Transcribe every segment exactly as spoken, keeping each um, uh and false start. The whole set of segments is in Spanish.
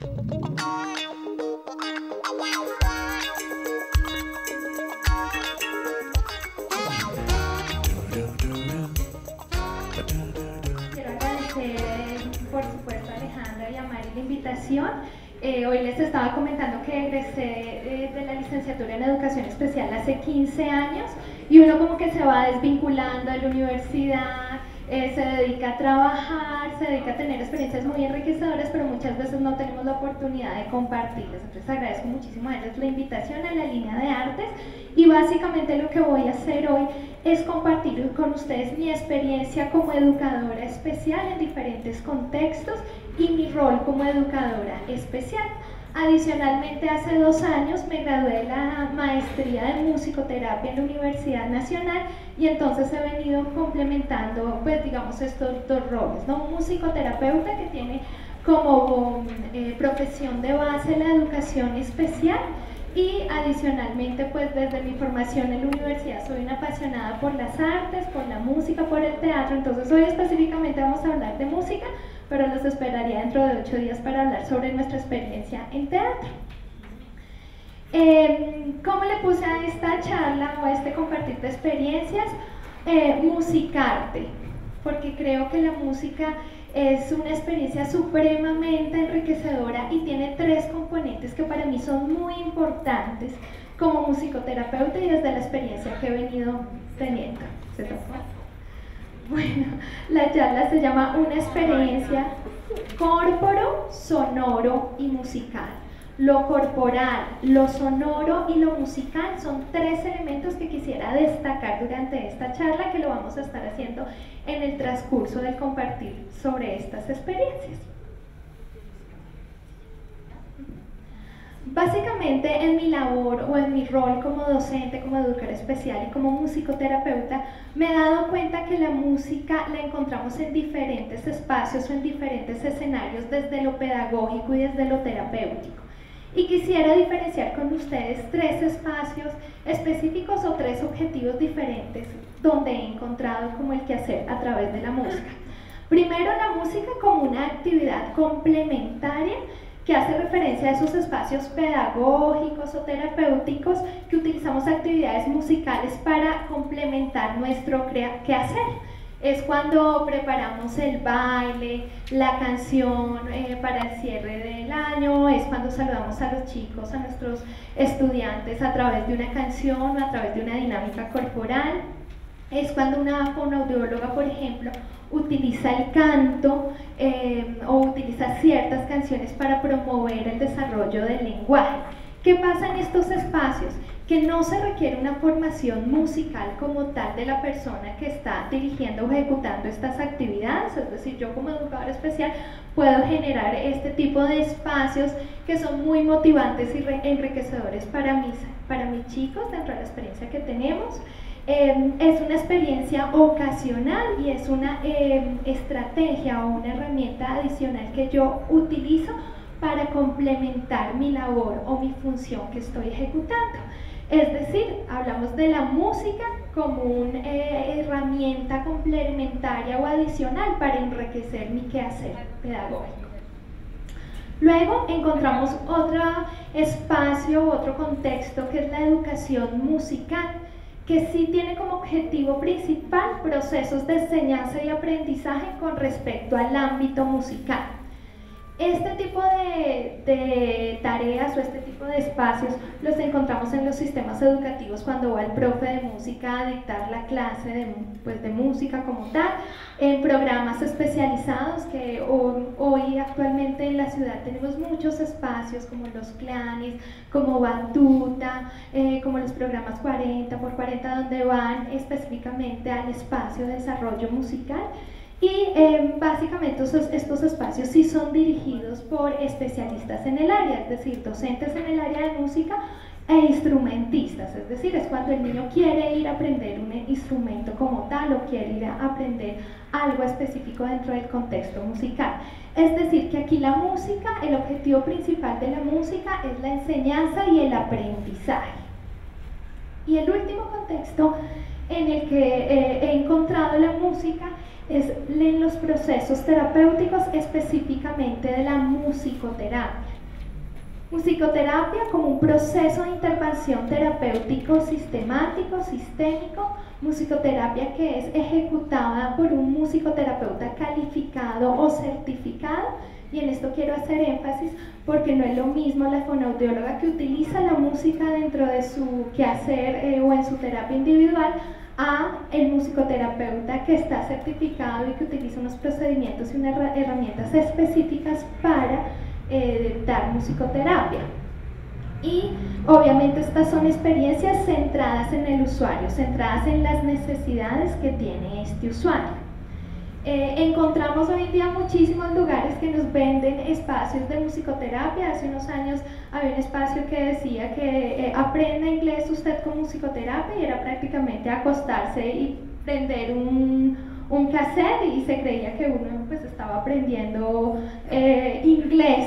Por supuesto, Alejandra y a Mari la invitación. Eh, hoy les estaba comentando que egresé eh, de la licenciatura en Educación Especial hace quince años y uno como que se va desvinculando de la universidad, eh, se dedica a trabajar, se dedica a tener experiencias muy enriquecedoras, pero muchas veces no tenemos la oportunidad de compartirlas. Entonces agradezco muchísimo a ellos la invitación a la línea de artes y básicamente lo que voy a hacer hoy es compartir con ustedes mi experiencia como educadora especial en diferentes contextos y mi rol como educadora especial. Adicionalmente, hace dos años me gradué de la maestría de musicoterapia en la Universidad Nacional y entonces he venido complementando, pues digamos, estos dos roles, ¿no? Un musicoterapeuta que tiene como eh, profesión de base la educación especial y adicionalmente, pues desde mi formación en la universidad soy una apasionada por las artes, por la música, por el teatro. Entonces hoy específicamente vamos a hablar de música, pero los esperaría dentro de ocho días para hablar sobre nuestra experiencia en teatro. Eh, ¿Cómo le puse a esta charla o a este compartir de experiencias? Eh, musicarte, porque creo que la música es una experiencia supremamente enriquecedora y tiene tres componentes que para mí son muy importantes como musicoterapeuta y desde la experiencia que he venido teniendo. ¿Se tocó? Bueno, la charla se llama Una experiencia corporo, sonoro y musical. Lo corporal, lo sonoro y lo musical son tres elementos que quisiera destacar durante esta charla, que lo vamos a estar haciendo en el transcurso del compartir sobre estas experiencias. Básicamente en mi labor o en mi rol como docente, como educadora especial y como musicoterapeuta, me he dado cuenta que la música la encontramos en diferentes espacios o en diferentes escenarios, desde lo pedagógico y desde lo terapéutico. Y quisiera diferenciar con ustedes tres espacios específicos o tres objetivos diferentes donde he encontrado como el quehacer a través de la música. Primero, la música como una actividad complementaria que hace referencia a esos espacios pedagógicos o terapéuticos que utilizamos actividades musicales para complementar nuestro quehacer. Es cuando preparamos el baile, la canción eh, para el cierre del año, es cuando saludamos a los chicos, a nuestros estudiantes a través de una canción o a través de una dinámica corporal. Es cuando una fonoaudióloga, por ejemplo, utiliza el canto eh, o utiliza ciertas canciones para promover el desarrollo del lenguaje. ¿Qué pasa en estos espacios? Que no se requiere una formación musical como tal de la persona que está dirigiendo o ejecutando estas actividades, es decir, yo como educadora especial puedo generar este tipo de espacios que son muy motivantes y enriquecedores para mis, para mis chicos dentro de la experiencia que tenemos. Eh, es una experiencia ocasional y es una eh, estrategia o una herramienta adicional que yo utilizo para complementar mi labor o mi función que estoy ejecutando. Es decir, hablamos de la música como una eh, herramienta complementaria o adicional para enriquecer mi quehacer pedagógico. Luego encontramos otro espacio, otro contexto que es la educación musical, que sí tiene como objetivo principal procesos de enseñanza y aprendizaje con respecto al ámbito musical. Este tipo de, de tareas o este tipo de espacios los encontramos en los sistemas educativos cuando va el profe de música a dictar la clase de, pues, de música como tal, en programas especializados que hoy, hoy actualmente en la ciudad tenemos muchos espacios como los clanis, como Batuta, eh, como los programas cuarenta por cuarenta donde van específicamente al espacio de desarrollo musical. Y eh, básicamente estos, estos espacios sí son dirigidos por especialistas en el área, es decir, docentes en el área de música e instrumentistas, es decir, es cuando el niño quiere ir a aprender un instrumento como tal o quiere ir a aprender algo específico dentro del contexto musical. Es decir, que aquí la música, el objetivo principal de la música es la enseñanza y el aprendizaje. Y el último contexto en el que eh, he encontrado la música es en los procesos terapéuticos, específicamente de la música musicoterapia. Musicoterapia como un proceso de intervención terapéutico sistemático, sistémico, musicoterapia que es ejecutada por un musicoterapeuta calificado o certificado, y en esto quiero hacer énfasis porque no es lo mismo la fonoaudióloga que utiliza la música dentro de su quehacer eh, o en su terapia individual a el musicoterapeuta que está certificado y que utiliza unos procedimientos y unas herramientas específicas para eh, dar musicoterapia. Y obviamente estas son experiencias centradas en el usuario, centradas en las necesidades que tiene este usuario. Eh, encontramos hoy en día muchísimos lugares que nos venden espacios de musicoterapia. Hace unos años había un espacio que decía que eh, aprenda inglés usted con musicoterapia, y era prácticamente acostarse y prender un, un cassette y se creía que uno pues estaba aprendiendo eh, inglés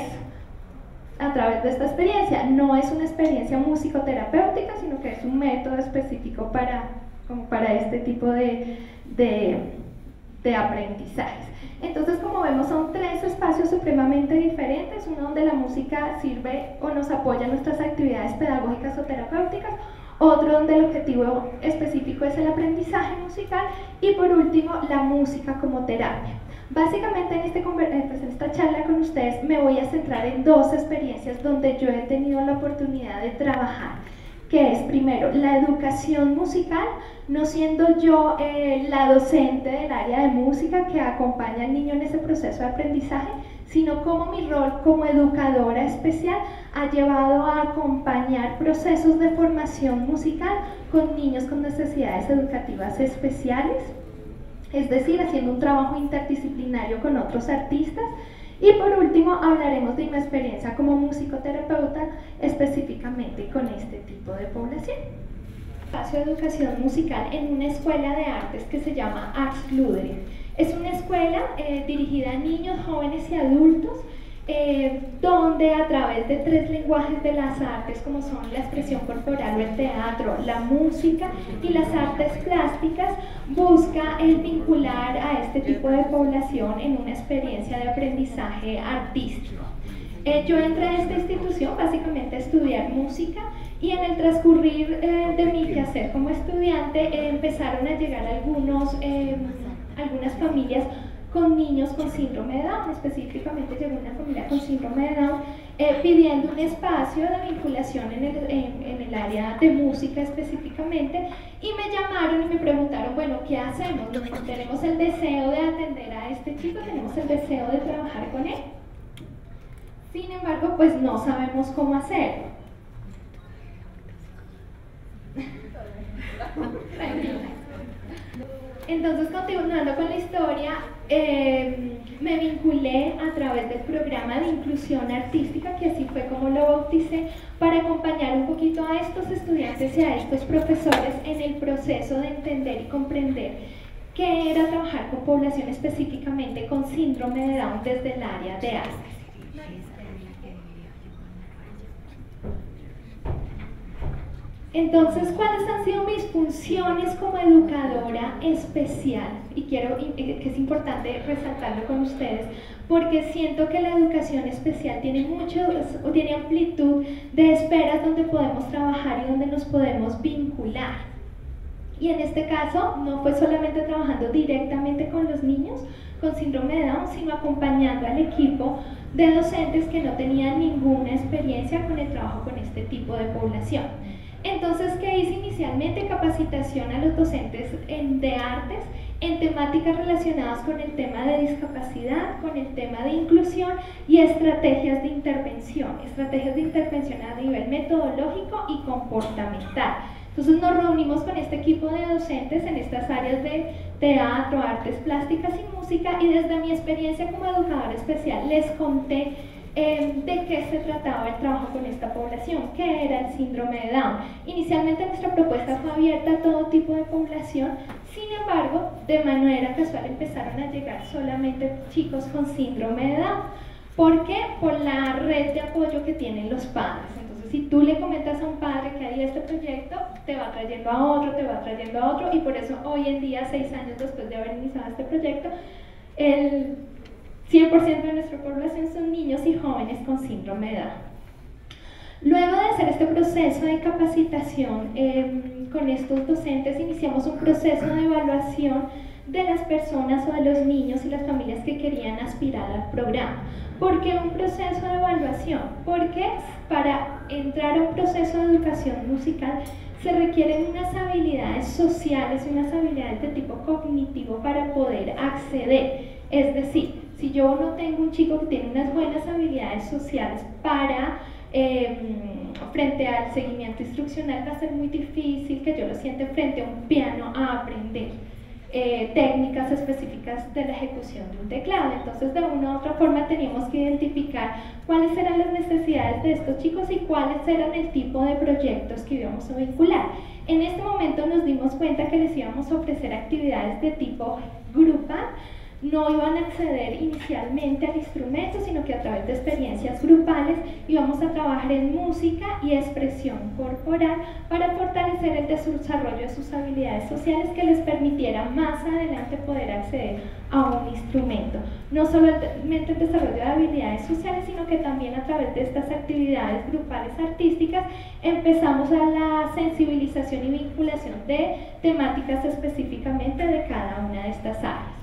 a través de esta experiencia. No es una experiencia musicoterapéutica, sino que es un método específico para, como para este tipo de, de de aprendizajes. Entonces, como vemos, son tres espacios supremamente diferentes: uno donde la música sirve o nos apoya en nuestras actividades pedagógicas o terapéuticas, otro donde el objetivo específico es el aprendizaje musical, y por último, la música como terapia. Básicamente en, este, pues en esta charla con ustedes me voy a centrar en dos experiencias donde yo he tenido la oportunidad de trabajar, que es primero la educación musical, no siendo yo eh, la docente del área de música que acompaña al niño en ese proceso de aprendizaje, sino como mi rol como educadora especial ha llevado a acompañar procesos de formación musical con niños con necesidades educativas especiales, es decir, haciendo un trabajo interdisciplinario con otros artistas. Y por último hablaremos de mi experiencia como musicoterapeuta específicamente con este tipo de población. Espacio de educación musical en una escuela de artes que se llama Ax Luderik. Es una escuela eh, dirigida a niños, jóvenes y adultos, eh, donde a través de tres lenguajes de las artes, como son la expresión corporal o el teatro, la música y las artes plásticas, busca el vincular a este tipo de población en una experiencia de aprendizaje artístico. Eh, yo entré a esta institución básicamente a estudiar música, y en el transcurrir eh, de mi quehacer como estudiante eh, empezaron a llegar algunos, eh, algunas familias con niños con síndrome de Down. Específicamente llegó una familia con síndrome de Down eh, pidiendo un espacio de vinculación en el, en, en el área de música específicamente, y me llamaron y me preguntaron, bueno, ¿qué hacemos? Tenemos el deseo de atender a este chico, tenemos el deseo de trabajar con él, sin embargo, pues no sabemos cómo hacerlo. Entonces, continuando con la historia, eh, me vinculé a través del programa de inclusión artística, que así fue como lo bauticé, para acompañar un poquito a estos estudiantes y a estos profesores en el proceso de entender y comprender qué era trabajar con población específicamente con síndrome de Down desde el área de artes. Entonces, ¿cuáles han sido mis funciones como educadora especial? Y quiero que es importante resaltarlo con ustedes, porque siento que la educación especial tiene mucho, tiene amplitud de esferas donde podemos trabajar y donde nos podemos vincular. Y en este caso, no fue solamente trabajando directamente con los niños con síndrome de Down, sino acompañando al equipo de docentes que no tenían ninguna experiencia con el trabajo con este tipo de población. Entonces, ¿qué hice inicialmente? Capacitación a los docentes en, de artes en temáticas relacionadas con el tema de discapacidad, con el tema de inclusión y estrategias de intervención, estrategias de intervención a nivel metodológico y comportamental. Entonces nos reunimos con este equipo de docentes en estas áreas de teatro, artes plásticas y música, y desde mi experiencia como educadora especial les conté Eh, de qué se trataba el trabajo con esta población, qué era el síndrome de Down. Inicialmente nuestra propuesta fue abierta a todo tipo de población, sin embargo, de manera casual empezaron a llegar solamente chicos con síndrome de Down. ¿Por qué? Por la red de apoyo que tienen los padres. Entonces, si tú le comentas a un padre que hay este proyecto, te va trayendo a otro, te va trayendo a otro, y por eso hoy en día, seis años después de haber iniciado este proyecto, el cien por ciento de nuestra población son niños y jóvenes con síndrome de Down. Luego de hacer este proceso de capacitación eh, con estos docentes, iniciamos un proceso de evaluación de las personas o de los niños y las familias que querían aspirar al programa. ¿Por qué un proceso de evaluación? Porque para entrar a un proceso de educación musical se requieren unas habilidades sociales y unas habilidades de tipo cognitivo para poder acceder. Es decir, si yo no tengo un chico que tiene unas buenas habilidades sociales para eh, frente al seguimiento instruccional, va a ser muy difícil que yo lo siente frente a un piano a aprender eh, técnicas específicas de la ejecución de un teclado. Entonces, de una u otra forma teníamos que identificar cuáles eran las necesidades de estos chicos y cuáles eran el tipo de proyectos que íbamos a vincular. En este momento nos dimos cuenta que les íbamos a ofrecer actividades de tipo grupal. No iban a acceder inicialmente al instrumento, sino que a través de experiencias grupales íbamos a trabajar en música y expresión corporal para fortalecer el desarrollo de sus habilidades sociales que les permitiera más adelante poder acceder a un instrumento. No solamente el desarrollo de habilidades sociales, sino que también a través de estas actividades grupales artísticas empezamos a la sensibilización y vinculación de temáticas específicamente de cada una de estas áreas.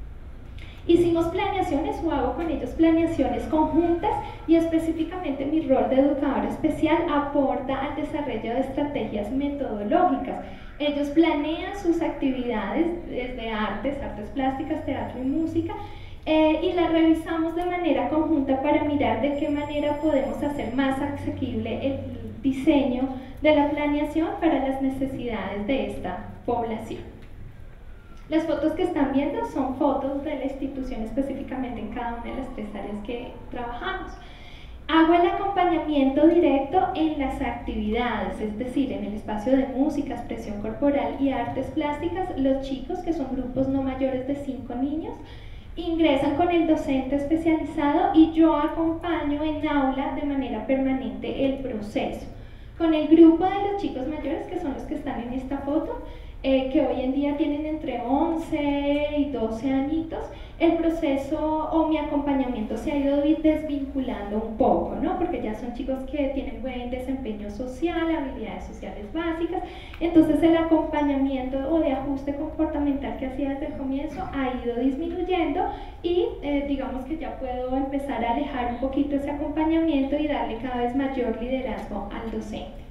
Hicimos planeaciones o hago con ellos planeaciones conjuntas y específicamente mi rol de educador especial aporta al desarrollo de estrategias metodológicas. Ellos planean sus actividades desde artes, artes plásticas, teatro y música eh, y las revisamos de manera conjunta para mirar de qué manera podemos hacer más asequible el diseño de la planeación para las necesidades de esta población. Las fotos que están viendo son fotos de la institución específicamente en cada una de las tres áreas que trabajamos. Hago el acompañamiento directo en las actividades, es decir, en el espacio de música, expresión corporal y artes plásticas. Los chicos, que son grupos no mayores de cinco niños, ingresan con el docente especializado y yo acompaño en aula de manera permanente el proceso. Con el grupo de los chicos mayores, que son los que están en esta foto, Eh, que hoy en día tienen entre once y doce añitos, el proceso o mi acompañamiento se ha ido desvinculando un poco, ¿no? Porque ya son chicos que tienen buen desempeño social, habilidades sociales básicas, entonces el acompañamiento o de ajuste comportamental que hacía desde el comienzo ha ido disminuyendo y eh, digamos que ya puedo empezar a alejar un poquito ese acompañamiento y darle cada vez mayor liderazgo al docente.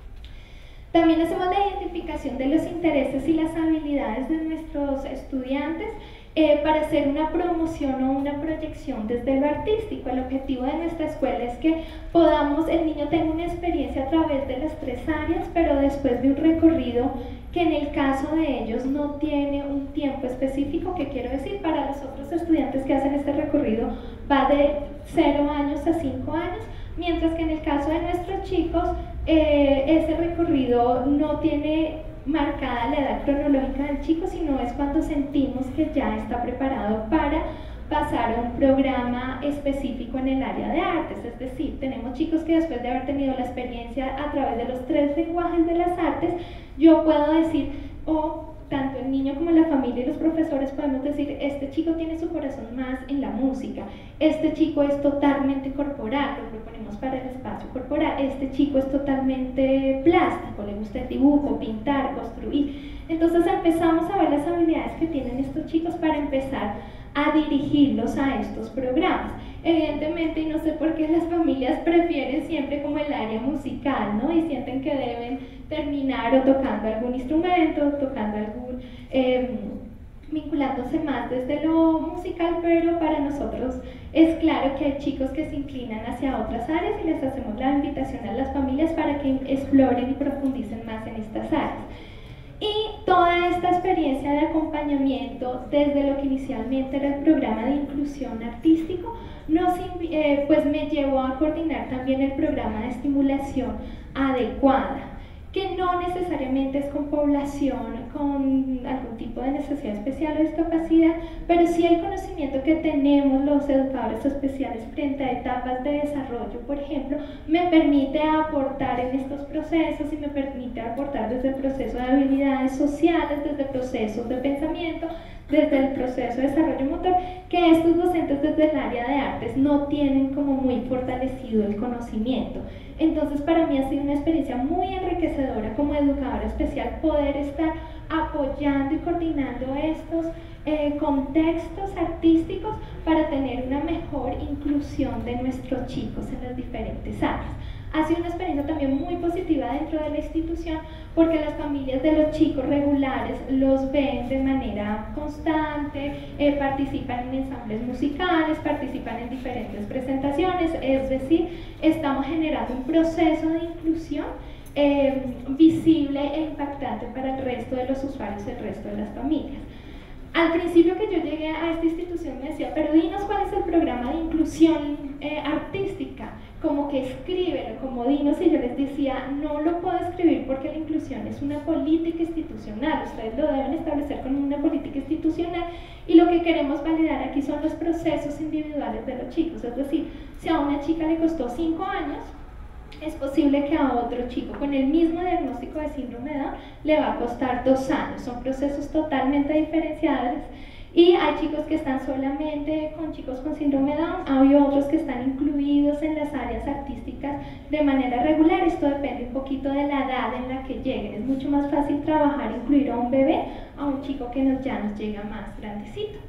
También hacemos la identificación de los intereses y las habilidades de nuestros estudiantes eh, para hacer una promoción o una proyección desde lo artístico. El objetivo de nuestra escuela es que podamos, el niño tenga una experiencia a través de las tres áreas, pero después de un recorrido que en el caso de ellos no tiene un tiempo específico, que quiero decir, para los otros estudiantes que hacen este recorrido va de cero años a cinco años, mientras que en el caso de nuestros chicos eh, ese recorrido no tiene marcada la edad cronológica del chico, sino es cuando sentimos que ya está preparado para pasar a un programa específico en el área de artes. Es decir, tenemos chicos que después de haber tenido la experiencia a través de los tres lenguajes de las artes, yo puedo decir, o oh, tanto el niño como la familia y los profesores podemos decir, este chico tiene su corazón más en la música, este chico es totalmente corporal, lo proponemos para el espacio corporal, este chico es totalmente plástico, le gusta el dibujo, pintar, construir. Entonces empezamos a ver las habilidades que tienen estos chicos para empezar a dirigirlos a estos programas. Evidentemente, y no sé por qué las familias prefieren siempre como el área musical, ¿no? Y sienten que deben terminar o tocando algún instrumento, o tocando algún, eh, vinculándose más desde lo musical, pero para nosotros es claro que hay chicos que se inclinan hacia otras áreas y les hacemos la invitación a las familias para que exploren y profundicen más en estas áreas. Y toda esta experiencia de acompañamiento desde lo que inicialmente era el programa de inclusión artístico nos, eh, pues me llevó a coordinar también el programa de estimulación adecuada, que no necesariamente es con población con algún tipo de necesidad especial o discapacidad, pero sí el conocimiento que tenemos los educadores especiales frente a etapas de desarrollo, por ejemplo, me permite aportar en estos procesos y me permite aportar desde el proceso de habilidades sociales, desde procesos de pensamiento, desde el proceso de desarrollo motor, que estos docentes desde el área de artes no tienen como muy fortalecido el conocimiento. Entonces para mí ha sido una experiencia muy enriquecedora como educadora especial poder estar apoyando y coordinando estos eh, contextos artísticos para tener una mejor inclusión de nuestros chicos en las diferentes áreas. Ha sido una experiencia también muy positiva dentro de la institución porque las familias de los chicos regulares los ven de manera constante, eh, participan en ensambles musicales, participan en diferentes presentaciones, es decir, estamos generando un proceso de inclusión eh, visible e impactante para el resto de los usuarios, el resto de las familias. Al principio que yo llegué a esta institución me decía, pero dinos cuál es el programa de inclusión eh, artística, como que escríbelo, como dinos, y yo les decía, no lo puedo escribir porque la inclusión es una política institucional, ustedes lo deben establecer como una política institucional y lo que queremos validar aquí son los procesos individuales de los chicos, es decir, si a una chica le costó cinco años, es posible que a otro chico con el mismo diagnóstico de síndrome de Down le va a costar dos años. Son procesos totalmente diferenciados y hay chicos que están solamente con chicos con síndrome de Down, hay otros que están incluidos en las áreas artísticas de manera regular. Esto depende un poquito de la edad en la que lleguen. Es mucho más fácil trabajar, incluir a un bebé, a un chico que nos, ya nos llega más grandecito.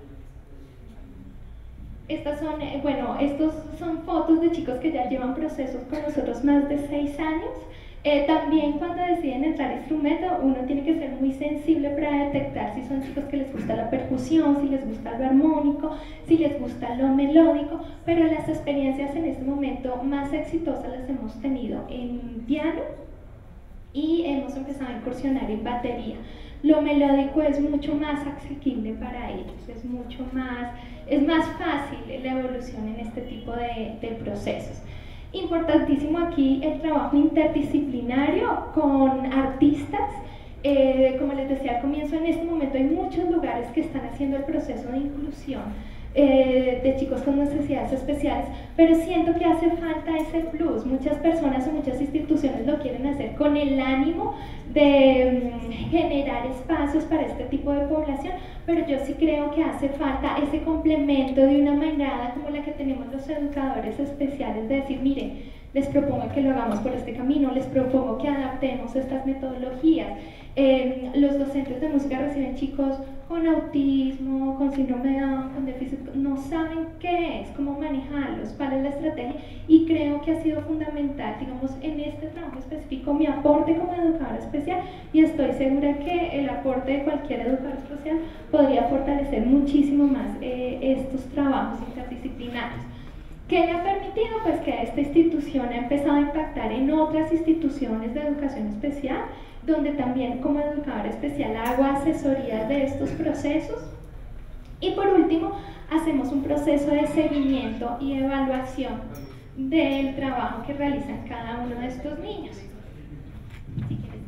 Estas son, eh, bueno, estos son fotos de chicos que ya llevan procesos con nosotros más de seis años. Eh, también cuando deciden entrar al instrumento, uno tiene que ser muy sensible para detectar si son chicos que les gusta la percusión, si les gusta lo armónico, si les gusta lo melódico, pero las experiencias en este momento más exitosas las hemos tenido en piano y hemos empezado a incursionar en batería. Lo melódico es mucho más asequible para ellos, es mucho más, es más fácil la evolución en este tipo de, de procesos. Importantísimo aquí el trabajo interdisciplinario con artistas. Eh, como les decía al comienzo, en este momento hay muchos lugares que están haciendo el proceso de inclusión eh, de chicos con necesidades especiales, pero siento que hace falta ese plus. Muchas personas o muchas instituciones lo quieren hacer con el ánimo de um, generar espacios para este tipo de población, pero yo sí creo que hace falta ese complemento de una mirada como la que tenemos los educadores especiales, de decir, mire, les propongo que lo hagamos por este camino, les propongo que adaptemos estas metodologías. Eh, los docentes de música reciben chicos con autismo, con síndrome de Down, con déficit, no saben qué es, cómo manejarlos, cuál es la estrategia, y creo que ha sido fundamental, digamos, en este trabajo específico, mi aporte como educadora especial, y estoy segura que el aporte de cualquier educador especial podría fortalecer muchísimo más eh, estos trabajos interdisciplinarios. ¿Qué le ha permitido? Pues que esta institución ha empezado a impactar en otras instituciones de educación especial, donde también como educadora especial hago asesorías de estos procesos. Y por último, hacemos un proceso de seguimiento y evaluación del trabajo que realizan cada uno de estos niños. Si quieres,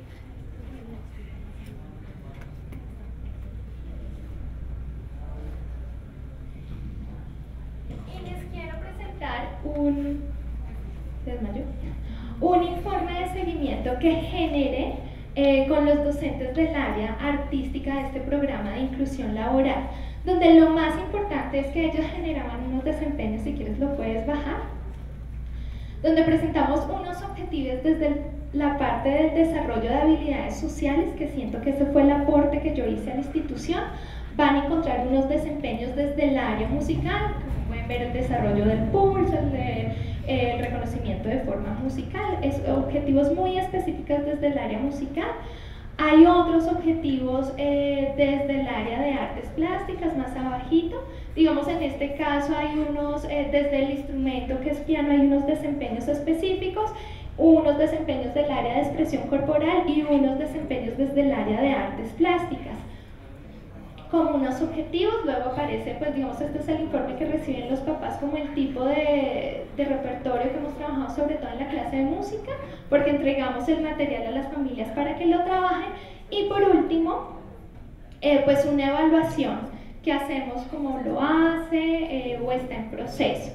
y les quiero presentar un, desmayo, un informe de seguimiento que generé eh, con los docentes del área artística de este programa de inclusión laboral, donde lo más importante es que ellos generaban unos desempeños, si quieres lo puedes bajar, donde presentamos unos objetivos desde el, la parte del desarrollo de habilidades sociales, que siento que ese fue el aporte que yo hice a la institución. Van a encontrar unos desempeños desde el área musical, como pueden ver el desarrollo del pulso, el, de, eh, el reconocimiento de forma musical, es, objetivos muy específicos desde el área musical. Hay otros objetivos eh, desde el área de artes plásticas, más abajito. Digamos, en este caso hay unos, eh, desde el instrumento que es piano, hay unos desempeños específicos, unos desempeños del área de expresión corporal y unos desempeños desde el área de artes plásticas. Como unos objetivos, luego aparece, pues digamos, este es el informe que reciben los papás como el tipo de, de repertorio que hemos trabajado sobre todo en la clase de música, porque entregamos el material a las familias para que lo trabajen. Y por último, eh, pues una evaluación que hacemos como lo hace eh, o está en proceso.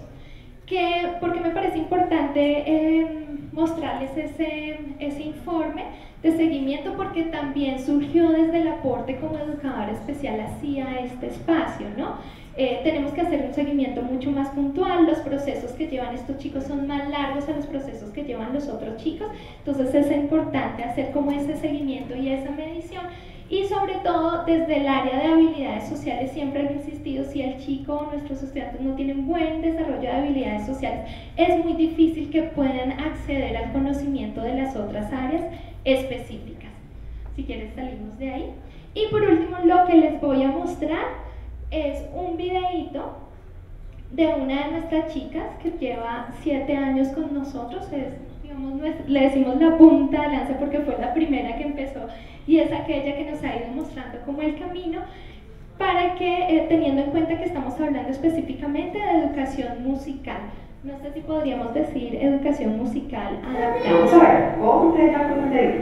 Que, porque me parece importante eh, mostrarles ese, ese informe, de seguimiento, porque también surgió desde el aporte como educadora especial hacia este espacio, ¿no? Eh, tenemos que hacer un seguimiento mucho más puntual, los procesos que llevan estos chicos son más largos a los procesos que llevan los otros chicos, entonces es importante hacer como ese seguimiento y esa medición. Y sobre todo, desde el área de habilidades sociales siempre he insistido, si el chico o nuestros estudiantes no tienen buen desarrollo de habilidades sociales, es muy difícil que puedan acceder al conocimiento de las otras áreas específicas. Si quieres salimos de ahí. Y por último, lo que les voy a mostrar es un videíto de una de nuestras chicas que lleva siete años con nosotros, es, digamos, le decimos la punta de lanza porque fue la primera que empezó y es aquella que nos ha ido mostrando como el camino, para que, eh, teniendo en cuenta que estamos hablando específicamente de educación musical, no sé si podríamos decir educación musical adaptada. Vamos a ver, completa con ustedes.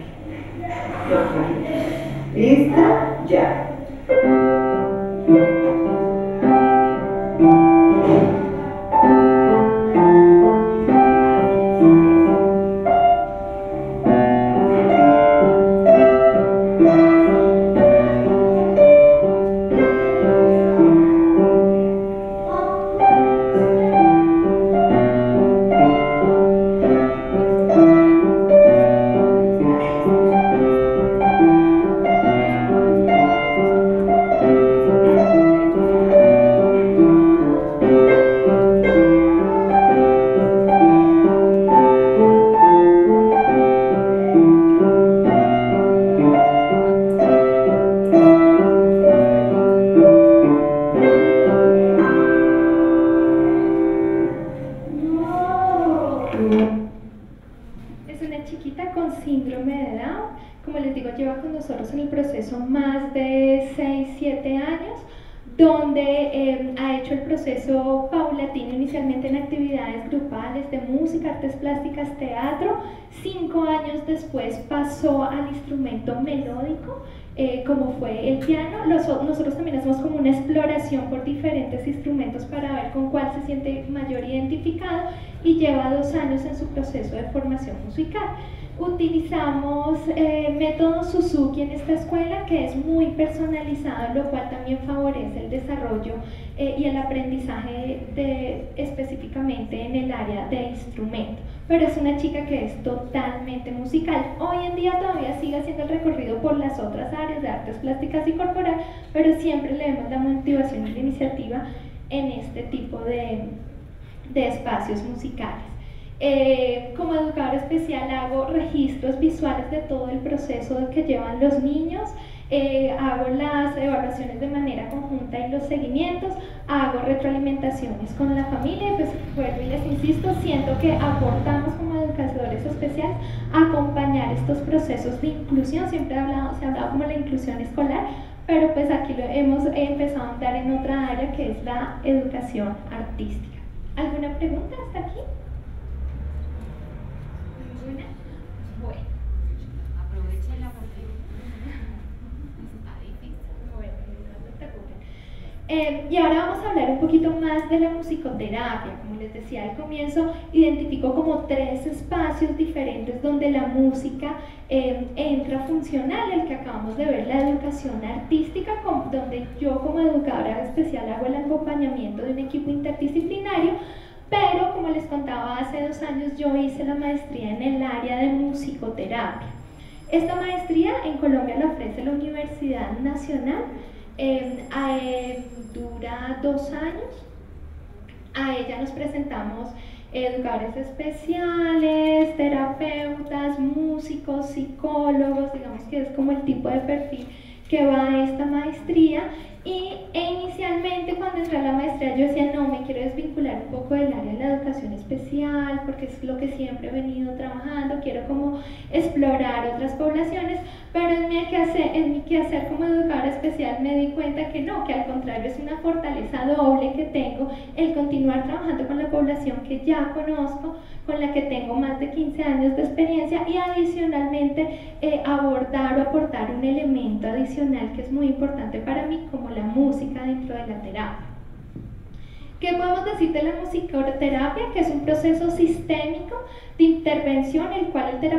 ¿Lista? Ya. Artes plásticas, teatro. Cinco años después pasó al instrumento melódico, eh, como fue el piano. Los, nosotros también hacemos como una exploración por diferentes instrumentos para ver con cuál se siente mayor identificado, y lleva dos años en su proceso de formación musical. Utilizamos eh, método Suzuki en esta escuela, que es muy personalizado, lo cual también favorece el desarrollo eh, y el aprendizaje de, específicamente en el área de instrumento. Pero es una chica que es totalmente musical. Hoy en día todavía sigue haciendo el recorrido por las otras áreas de artes plásticas y corporal, pero siempre le vemos la motivación y la iniciativa en este tipo de, de espacios musicales. Eh, como educadora especial hago registros visuales de todo el proceso que llevan los niños, eh, hago las evaluaciones de manera conjunta y los seguimientos, hago retroalimentaciones con la familia, y pues vuelvo y les insisto, siento que aportamos como educadores especiales a acompañar estos procesos de inclusión. Siempre he hablado, se ha hablado como la inclusión escolar, pero pues aquí lo hemos empezado a andar en otra área, que es la educación artística. ¿Alguna pregunta hasta aquí? Bueno, aprovechenla porque está difícil. Bueno, no se preocupen. Eh, y ahora vamos a hablar un poquito más de la musicoterapia. Como les decía al comienzo, identifico como tres espacios diferentes donde la música eh, entra funcional. El que acabamos de ver, la educación artística, con, donde yo como educadora especial hago el acompañamiento de un equipo interdisciplinario. Pero, como les contaba, hace dos años yo hice la maestría en el área de musicoterapia. Esta maestría en Colombia la ofrece la Universidad Nacional, eh, eh, dura dos años. A ella nos presentamos educadores especiales, terapeutas, músicos, psicólogos, digamos que es como el tipo de perfil que va a esta maestría. Y e inicialmente, cuando entré a la maestría, yo decía, no, me quiero desvincular un poco del área de la educación especial, porque es lo que siempre he venido trabajando, quiero como explorar otras poblaciones, pero en mi quehacer, en mi quehacer como educadora especial me di cuenta que no, que al contrario es una fortaleza doble que tengo el continuar trabajando con la población que ya conozco, con la que tengo más de quince años de experiencia, y adicionalmente eh, abordar o aportar un elemento adicional que es muy importante para mí, como la música dentro de la terapia. ¿Qué podemos decir de la musicoterapia? Que es un proceso sistémico de intervención en el cual el terapeuta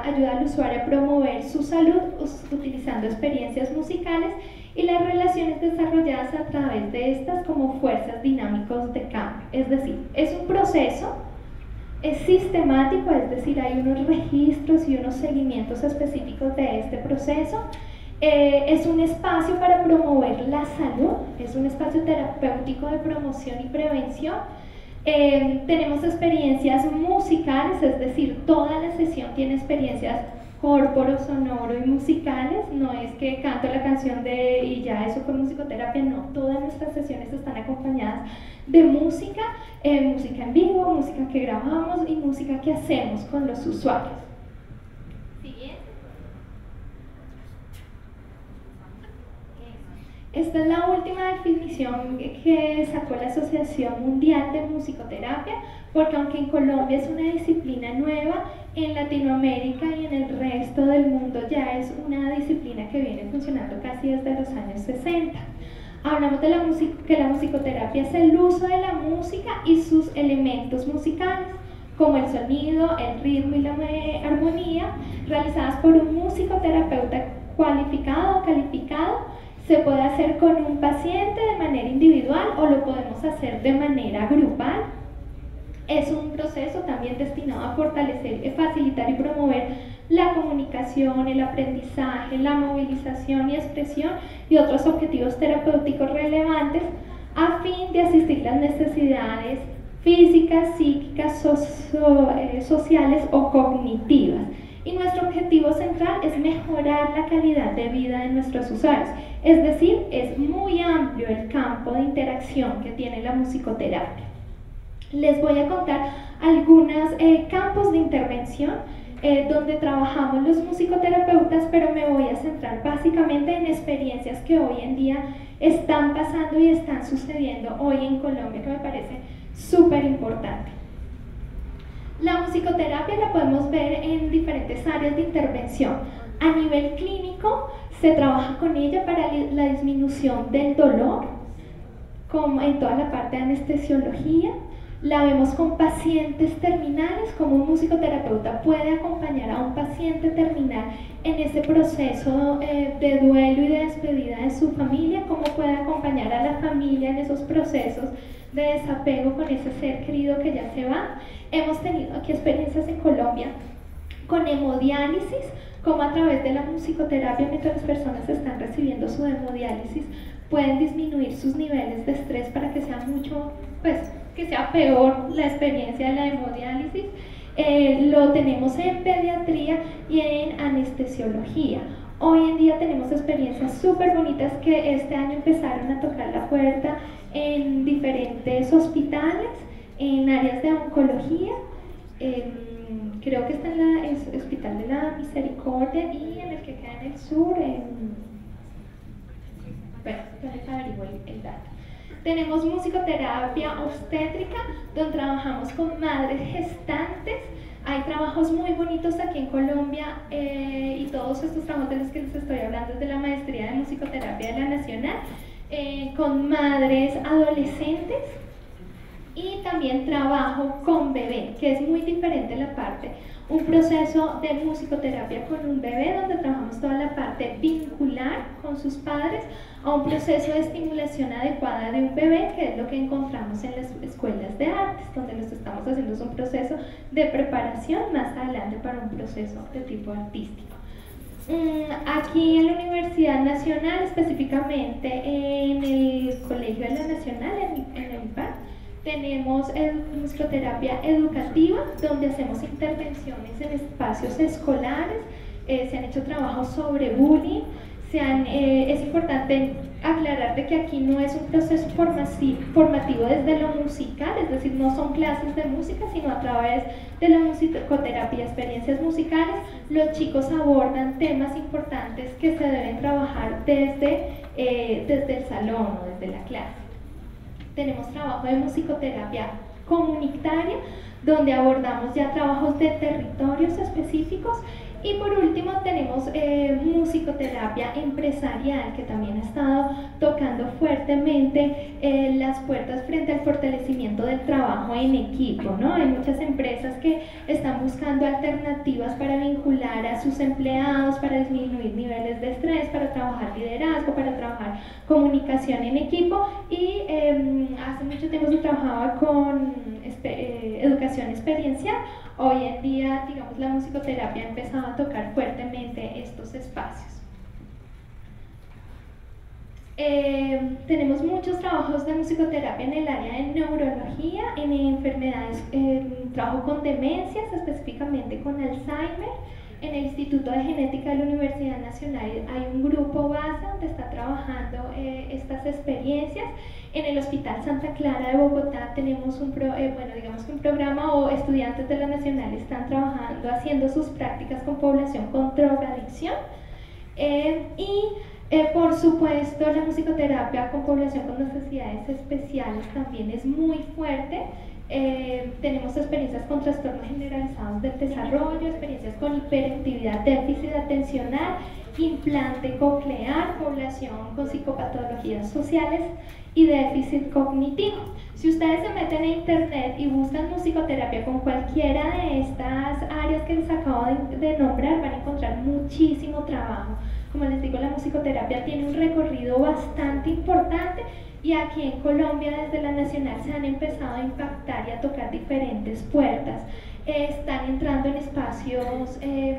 ayuda, ayuda al usuario a promover su salud utilizando experiencias musicales y las relaciones desarrolladas a través de estas como fuerzas dinámicos de cambio. Es decir, es un proceso, es sistemático, es decir, hay unos registros y unos seguimientos específicos de este proceso. Eh, es un espacio para promover la salud, es un espacio terapéutico de promoción y prevención. Eh, tenemos experiencias musicales, es decir, toda la sesión tiene experiencias corporo, sonoro y musicales. No es que canto la canción de y ya eso fue musicoterapia, no, todas nuestras sesiones están acompañadas de música, eh, música en vivo, música que grabamos y música que hacemos con los usuarios. Esta es la última definición que sacó la Asociación Mundial de Musicoterapia, porque aunque en Colombia es una disciplina nueva, en Latinoamérica y en el resto del mundo ya es una disciplina que viene funcionando casi desde los años sesenta. Hablamos de la que la musicoterapia es el uso de la música y sus elementos musicales, como el sonido, el ritmo y la armonía, realizadas por un musicoterapeuta cualificado o calificado. Se puede hacer con un paciente de manera individual o lo podemos hacer de manera grupal. Es un proceso también destinado a fortalecer, facilitar y promover la comunicación, el aprendizaje, la movilización y expresión y otros objetivos terapéuticos relevantes a fin de asistir las necesidades físicas, psíquicas, socio, eh, sociales o cognitivas. Y nuestro objetivo central es mejorar la calidad de vida de nuestros usuarios. Es decir, es muy amplio el campo de interacción que tiene la musicoterapia. Les voy a contar algunos eh, campos de intervención eh, donde trabajamos los musicoterapeutas, pero me voy a centrar básicamente en experiencias que hoy en día están pasando y están sucediendo hoy en Colombia, que me parece súper importante. La musicoterapia la podemos ver en diferentes áreas de intervención. A nivel clínico se trabaja con ella para la disminución del dolor, como en toda la parte de anestesiología. La vemos con pacientes terminales, como un musicoterapeuta puede acompañar a un paciente terminal en ese proceso eh, de duelo y de despedida de su familia, cómo puede acompañar a la familia en esos procesos de desapego con ese ser querido que ya se va. Hemos tenido aquí experiencias en Colombia con hemodiálisis, como a través de la musicoterapia, mientras las personas están recibiendo su hemodiálisis, pueden disminuir sus niveles de estrés para que sea mucho, pues, que sea peor la experiencia de la hemodiálisis. Eh, lo tenemos en pediatría y en anestesiología. Hoy en día tenemos experiencias súper bonitas que este año empezaron a tocar la puerta en diferentes hospitales, en áreas de oncología. Eh, creo que está en la, el Hospital de la Misericordia y en el que queda en el sur. En, bueno, ya les averiguo el, el dato. Tenemos musicoterapia obstétrica, donde trabajamos con madres gestantes. Hay trabajos muy bonitos aquí en Colombia eh, y todos estos trabajos de los que les estoy hablando es de la Maestría de Musicoterapia de la Nacional, eh, con madres adolescentes, y también trabajo con bebé, que es muy diferente la parte, un proceso de musicoterapia con un bebé donde trabajamos toda la parte vincular con sus padres a un proceso de estimulación adecuada de un bebé, que es lo que encontramos en las escuelas de artes, donde lo que estamos haciendo es un proceso de preparación más adelante para un proceso de tipo artístico. Aquí en la Universidad Nacional, específicamente en el Colegio de la Nacional, en, en el I P A R, tenemos musicoterapia educativa, donde hacemos intervenciones en espacios escolares, eh, se han hecho trabajos sobre bullying. Se han, eh, es importante aclarar de que aquí no es un proceso formativo desde lo musical, es decir, no son clases de música, sino a través de la musicoterapia, experiencias musicales, los chicos abordan temas importantes que se deben trabajar desde, eh, desde el salón o desde la clase. Tenemos trabajo de musicoterapia comunitaria, donde abordamos ya trabajos de territorios específicos Y por último tenemos eh, musicoterapia empresarial, que también ha estado tocando fuertemente eh, las puertas frente al fortalecimiento del trabajo en equipo, ¿no? Hay muchas empresas que están buscando alternativas para vincular a sus empleados, para disminuir niveles de estrés, para trabajar liderazgo, para trabajar comunicación en equipo, y eh, hace mucho tiempo se trabajaba con eh, educación experiencial. Hoy en día, digamos, la musicoterapia ha empezado a tocar fuertemente estos espacios. Eh, tenemos muchos trabajos de musicoterapia en el área de neurología, en enfermedades, eh, trabajo con demencias, específicamente con Alzheimer. En el Instituto de Genética de la Universidad Nacional hay un grupo base donde está trabajando eh, estas experiencias. En el Hospital Santa Clara de Bogotá tenemos un, pro, eh, bueno, digamos que un programa, o estudiantes de la Nacional están trabajando, haciendo sus prácticas con población con drogadicción. Eh, y eh, por supuesto la musicoterapia con población con necesidades especiales también es muy fuerte. Eh, tenemos experiencias con trastornos generalizados del desarrollo, experiencias con hiperactividad, déficit atencional, implante coclear, población con psicopatologías sociales y déficit cognitivo. Si ustedes se meten a internet y buscan musicoterapia con cualquiera de estas áreas que les acabo de, de nombrar, van a encontrar muchísimo trabajo. Como les digo, la musicoterapia tiene un recorrido bastante importante, y aquí en Colombia desde la Nacional se han empezado a impactar y a tocar diferentes puertas. Eh, están entrando en espacios eh,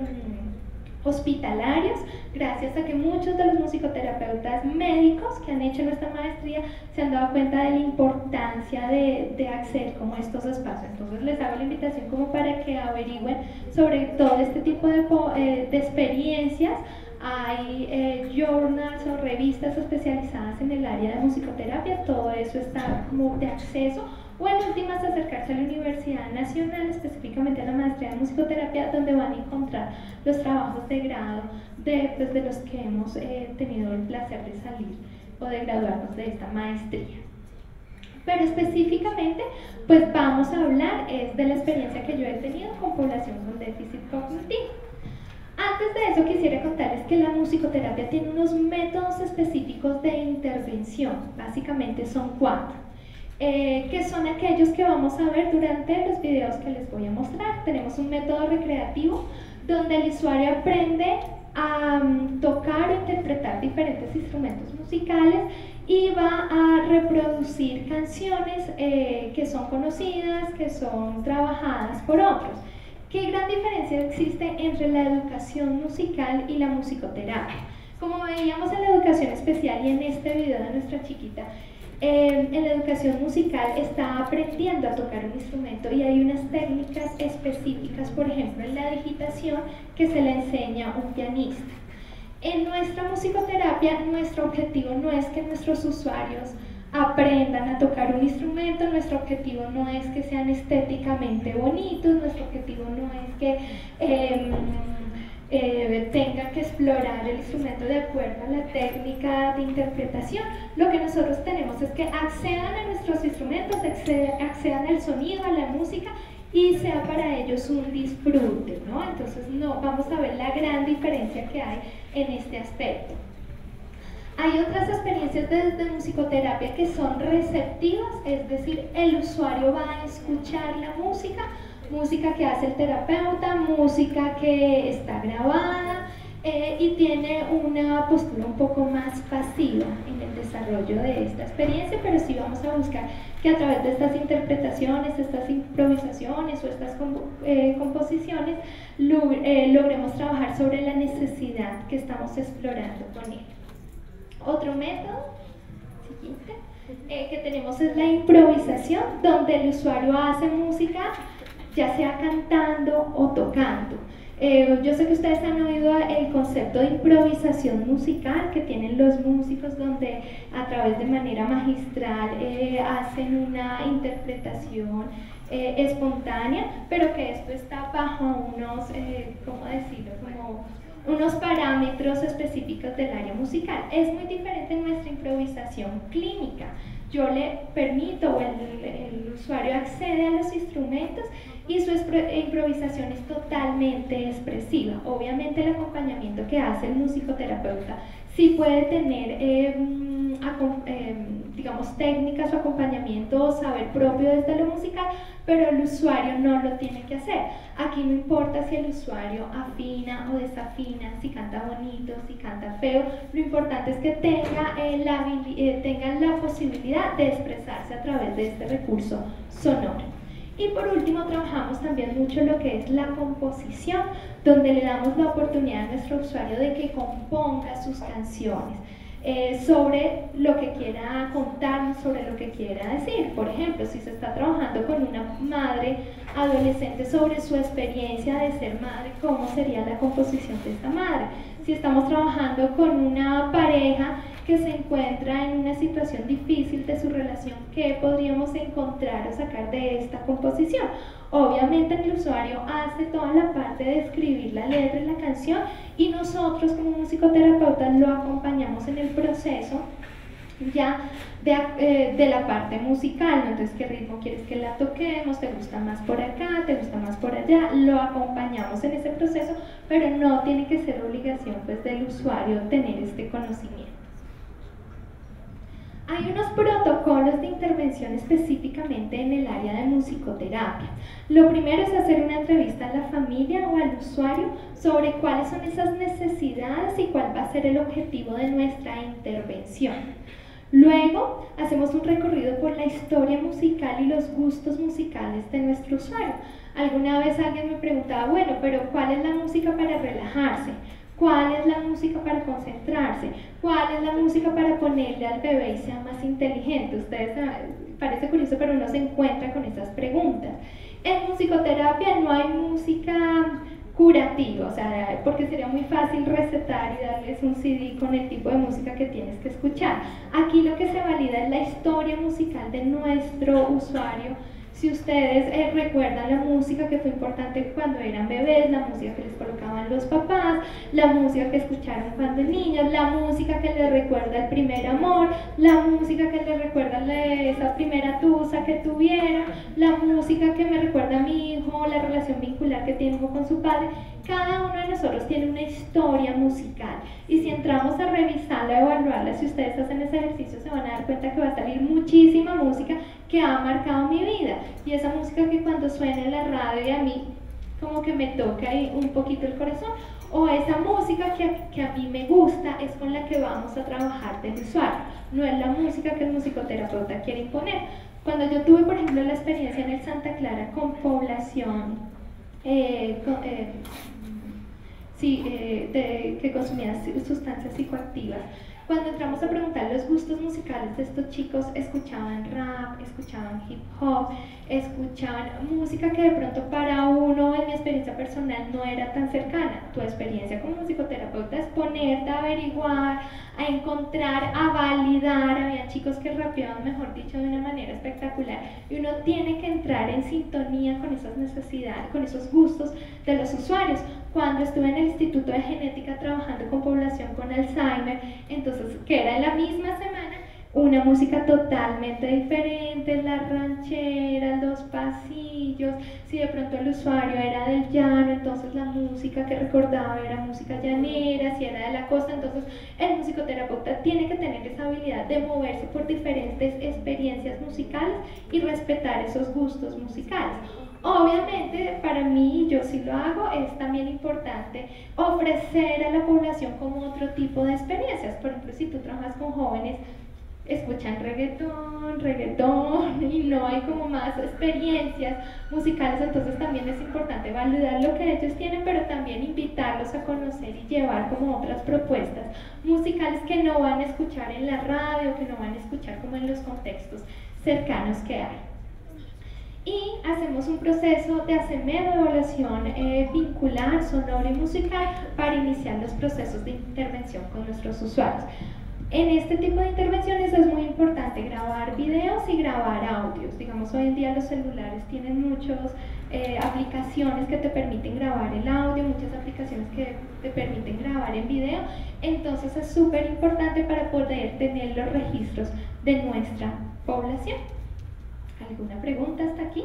hospitalarios, gracias a que muchos de los musicoterapeutas médicos que han hecho nuestra maestría se han dado cuenta de la importancia de, de acceder como a estos espacios. Entonces les hago la invitación como para que averigüen sobre todo este tipo de, eh, de experiencias. Hay eh, journals o revistas especializadas en el área de musicoterapia, todo eso está como de acceso, o en últimas acercarse a la Universidad Nacional, específicamente a la maestría de musicoterapia, donde van a encontrar los trabajos de grado de, pues, de los que hemos eh, tenido el placer de salir o de graduarnos de esta maestría. Pero específicamente, pues vamos a hablar es de la experiencia que yo he tenido con población con déficit cognitivo. Antes de eso quisiera contarles que la musicoterapia tiene unos métodos específicos de intervención, básicamente son cuatro, eh, que son aquellos que vamos a ver durante los videos que les voy a mostrar. Tenemos un método recreativo donde el usuario aprende a um, tocar o interpretar diferentes instrumentos musicales y va a reproducir canciones eh, que son conocidas, que son trabajadas por otros. ¿Qué gran diferencia existe entre la educación musical y la musicoterapia? Como veíamos en la educación especial y en este video de nuestra chiquita, eh, en la educación musical está aprendiendo a tocar un instrumento y hay unas técnicas específicas, por ejemplo en la digitación, que se le enseña a un pianista. En nuestra musicoterapia, nuestro objetivo no es que nuestros usuarios aprendan a tocar un instrumento, nuestro objetivo no es que sean estéticamente bonitos, nuestro objetivo no es que eh, eh, tengan que explorar el instrumento de acuerdo a la técnica de interpretación. Lo que nosotros tenemos es que accedan a nuestros instrumentos, accedan, accedan al sonido, a la música, y sea para ellos un disfrute, ¿no? Entonces no, vamos a ver la gran diferencia que hay en este aspecto. Hay otras experiencias de, de musicoterapia que son receptivas, es decir, el usuario va a escuchar la música, música que hace el terapeuta, música que está grabada eh, y tiene una postura un poco más pasiva en el desarrollo de esta experiencia, pero sí vamos a buscar que a través de estas interpretaciones, estas improvisaciones o estas comp eh, composiciones log eh, logremos trabajar sobre la necesidad que estamos explorando con él. Otro método siguiente, eh, que tenemos es la improvisación, donde el usuario hace música ya sea cantando o tocando. Eh, yo sé que ustedes han oído el concepto de improvisación musical que tienen los músicos, donde a través de manera magistral eh, hacen una interpretación eh, espontánea, pero que esto está bajo unos, eh, ¿cómo decirlo?, como unos parámetros específicos del área musical. Es muy diferente en nuestra improvisación clínica. Yo le permito, o el, el usuario accede a los instrumentos y su improvisación es totalmente expresiva. Obviamente el acompañamiento que hace el musicoterapeuta sí puede tener, eh, eh, digamos, técnicas o acompañamiento o saber propio desde lo musical, pero el usuario no lo tiene que hacer. Aquí no importa si el usuario afina o desafina, si canta bonito, si canta feo, lo importante es que tenga, eh, la, eh, tenga la posibilidad de expresarse a través de este recurso sonoro. Y por último, trabajamos también mucho lo que es la composición, donde le damos la oportunidad a nuestro usuario de que componga sus canciones eh, sobre lo que quiera contar, sobre lo que quiera decir. Por ejemplo, si se está trabajando con una madre adolescente sobre su experiencia de ser madre, ¿cómo sería la composición de esta madre? Si estamos trabajando con una pareja que se encuentra en una situación difícil de su relación, ¿qué podríamos encontrar o sacar de esta composición? Obviamente el usuario hace toda la parte de escribir la letra y la canción y nosotros como musicoterapeutas lo acompañamos en el proceso ya de, eh, de la parte musical, ¿no? Entonces, ¿qué ritmo quieres que la toquemos? ¿Te gusta más por acá? ¿Te gusta más por allá? Lo acompañamos en ese proceso, pero no tiene que ser obligación pues, del usuario tener este conocimiento. Hay unos protocolos de intervención específicamente en el área de musicoterapia. Lo primero es hacer una entrevista a la familia o al usuario sobre cuáles son esas necesidades y cuál va a ser el objetivo de nuestra intervención. Luego, hacemos un recorrido por la historia musical y los gustos musicales de nuestro usuario. Alguna vez alguien me preguntaba, bueno, pero ¿cuál es la música para relajarse? ¿Cuál es la música para concentrarse? ¿Cuál es la música para ponerle al bebé y sea más inteligente? Ustedes, parece curioso, pero uno se encuentra con esas preguntas. En musicoterapia no hay música curativa, o sea, porque sería muy fácil recetar y darles un C D con el tipo de música que tienes que escuchar. Aquí lo que se valida es la historia musical de nuestro usuario. Si ustedes eh, recuerdan la música que fue importante cuando eran bebés, la música que les colocaban los papás, la música que escucharon cuando niños, la música que les recuerda el primer amor, la música que les recuerda la, esa primera tusa que tuvieron, la música que me recuerda a mi hijo, la relación vincular que tengo con su padre. Cada uno de nosotros tiene una historia musical y si entramos a revisarla, a evaluarla, si ustedes hacen ese ejercicio se van a dar cuenta que va a salir muchísima música que ha marcado mi vida y esa música que cuando suena en la radio y a mí como que me toca ahí un poquito el corazón, o esa música que, que a mí me gusta es con la que vamos a trabajar del usuario, no es la música que el musicoterapeuta quiere imponer. Cuando yo tuve por ejemplo la experiencia en el Santa Clara con población eh, con, eh, sí, eh, de, que consumía sustancias psicoactivas, cuando entramos a preguntar los gustos musicales de estos chicos, escuchaban rap, escuchaban hip hop, escuchaban música que de pronto para uno, en mi experiencia personal, no era tan cercana. Tu experiencia como musicoterapeuta es ponerte a averiguar, a encontrar, a validar. Había chicos que rapeaban, mejor dicho, de una manera espectacular y uno tiene que entrar en sintonía con esas necesidades, con esos gustos de los usuarios. Cuando estuve en el Instituto de Genética trabajando con población con Alzheimer, entonces, que era en la misma semana, una música totalmente diferente, las rancheras, los pasillos, si de pronto el usuario era del llano, entonces la música que recordaba era música llanera, si era de la costa, entonces el musicoterapeuta tiene que tener esa habilidad de moverse por diferentes experiencias musicales y respetar esos gustos musicales. Obviamente, para mí, yo sí lo hago, es también importante ofrecer a la población como otro tipo de experiencias. Por ejemplo, si tú trabajas con jóvenes, escuchan reggaetón, reggaetón y no hay como más experiencias musicales, entonces también es importante validar lo que ellos tienen, pero también invitarlos a conocer y llevar como otras propuestas musicales que no van a escuchar en la radio, que no van a escuchar como en los contextos cercanos que hay. Y hacemos un proceso de acemedo, de evaluación eh, vincular, sonoro y musical para iniciar los procesos de intervención con nuestros usuarios. En este tipo de intervenciones es muy importante grabar videos y grabar audios. Digamos, hoy en día los celulares tienen muchas eh, aplicaciones que te permiten grabar el audio, muchas aplicaciones que te permiten grabar en video. Entonces es súper importante para poder tener los registros de nuestra población. ¿Alguna pregunta hasta aquí?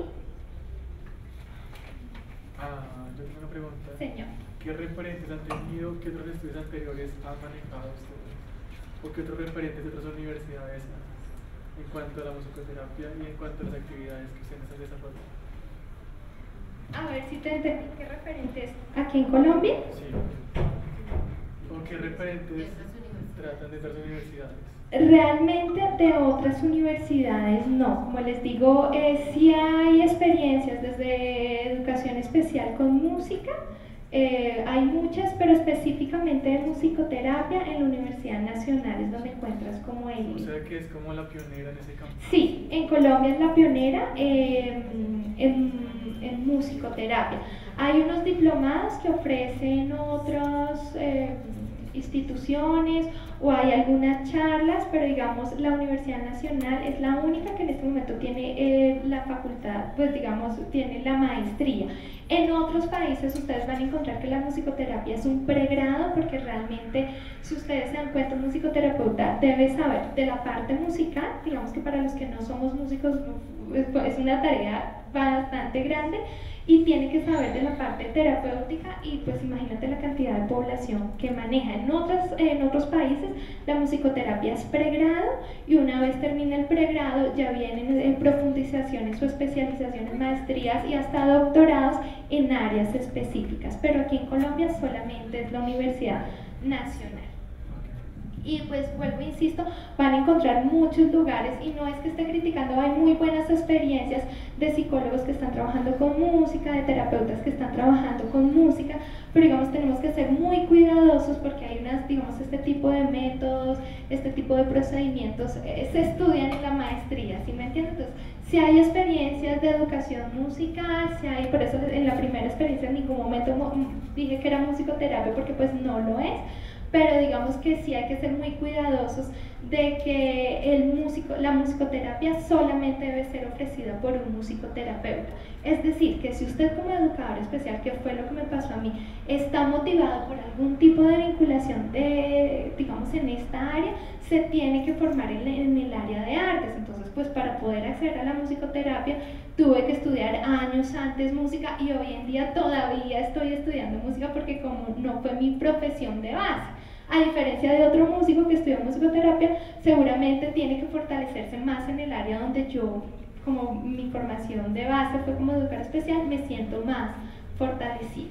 Ah, yo tengo una pregunta. Señor. ¿Qué referentes han tenido, qué otros estudios anteriores han manejado ustedes? ¿O qué otros referentes de otras universidades en cuanto a la musicoterapia y en cuanto a las actividades que ustedes han desarrollado? A ver si te entendí. ¿Qué referentes? ¿Aquí en Colombia? Sí. ¿O qué referentes tratan de otras universidades? Realmente de otras universidades no. Como les digo, eh, sí hay experiencias desde educación especial con música. Eh, hay muchas, pero específicamente de musicoterapia en la Universidad Nacional es donde encuentras como el... O sea que es como la pionera en ese campo. Sí, en Colombia es la pionera eh, en, en musicoterapia. Hay unos diplomados que ofrecen otras eh, instituciones o hay algunas charlas, pero digamos la Universidad Nacional es la única que en este momento tiene eh, la facultad, pues digamos, tiene la maestría. En otros países ustedes van a encontrar que la musicoterapia es un pregrado porque realmente, si ustedes se dan cuenta, un musicoterapeuta debe saber de la parte musical, digamos que para los que no somos músicos es una tarea bastante grande, y tiene que saber de la parte terapéutica y pues imagínate la cantidad de población que maneja. En, otras, en otros países la musicoterapia es pregrado y una vez termina el pregrado ya vienen en profundizaciones o especializaciones, maestrías y hasta doctorados en áreas específicas, pero aquí en Colombia solamente es la Universidad Nacional. Y pues vuelvo, insisto, van a encontrar muchos lugares y no es que esté criticando, hay muy buenas experiencias de psicólogos que están trabajando con música, de terapeutas que están trabajando con música, pero digamos tenemos que ser muy cuidadosos porque hay unas, digamos, este tipo de métodos, este tipo de procedimientos eh, se estudian en la maestría, ¿sí me entiendes? Entonces, si hay experiencias de educación musical, si hay, por eso en la primera experiencia en ningún momento dije que era musicoterapia porque pues no lo es, pero digamos que sí hay que ser muy cuidadosos de que el músico, la musicoterapia solamente debe ser ofrecida por un musicoterapeuta. Es decir, que si usted como educador especial, que fue lo que me pasó a mí, está motivado por algún tipo de vinculación de, digamos, en esta área, se tiene que formar en, en el área de artes. Entonces, pues para poder acceder a la musicoterapia, tuve que estudiar años antes música y hoy en día todavía estoy estudiando música porque como no fue mi profesión de base. A diferencia de otro músico que estudió musicoterapia, seguramente tiene que fortalecerse más en el área donde yo, como mi formación de base fue como educador especial, me siento más fortalecida.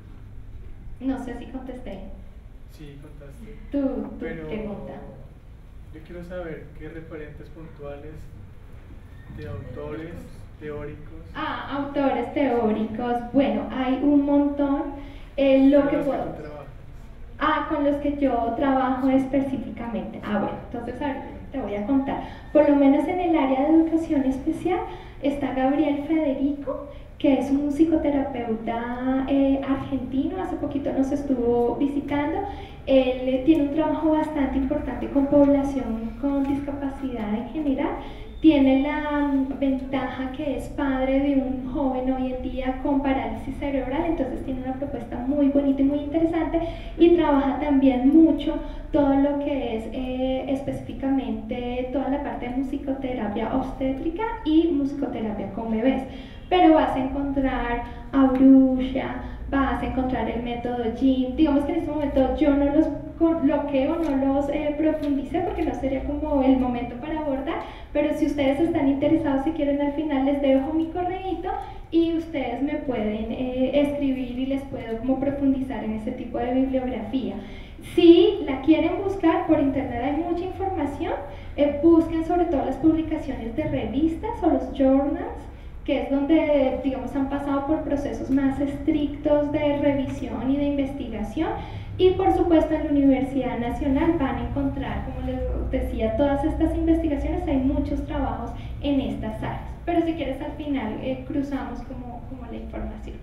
No sé si contesté. Sí, contaste. Tu, tu Pero pregunta. yo quiero saber qué referentes puntuales de autores teóricos. Ah, autores teóricos. Bueno, hay un montón. Eh, lo que puedo... Ah, con los que yo trabajo específicamente. Ah, bueno, entonces ahorita te voy a contar. Por lo menos en el área de educación especial está Gabriel Federico, que es un psicoterapeuta eh, argentino, hace poquito nos estuvo visitando. Él eh, tiene un trabajo bastante importante con población con discapacidad en general. Tiene la um, ventaja que es padre de un joven hoy en día con parálisis cerebral, entonces tiene una propuesta muy bonita y muy interesante y trabaja también mucho todo lo que es eh, específicamente toda la parte de musicoterapia obstétrica y musicoterapia con bebés. Pero vas a encontrar a Brusha, vas a encontrar el método Jim. Digamos que en este momento yo no los bloqueo, no los eh, profundicé porque no sería como el momento para abordar, pero si ustedes están interesados, si quieren, al final les dejo mi correíto y ustedes me pueden eh, escribir y les puedo como profundizar en ese tipo de bibliografía. Si la quieren buscar por internet hay mucha información, eh, busquen sobre todo las publicaciones de revistas o los journals, que es donde, digamos, han pasado por procesos más estrictos de revisión y de investigación. Y por supuesto en la Universidad Nacional van a encontrar, como les decía, todas estas investigaciones, hay muchos trabajos en estas áreas. Pero si quieres al final eh, cruzamos como, como la información.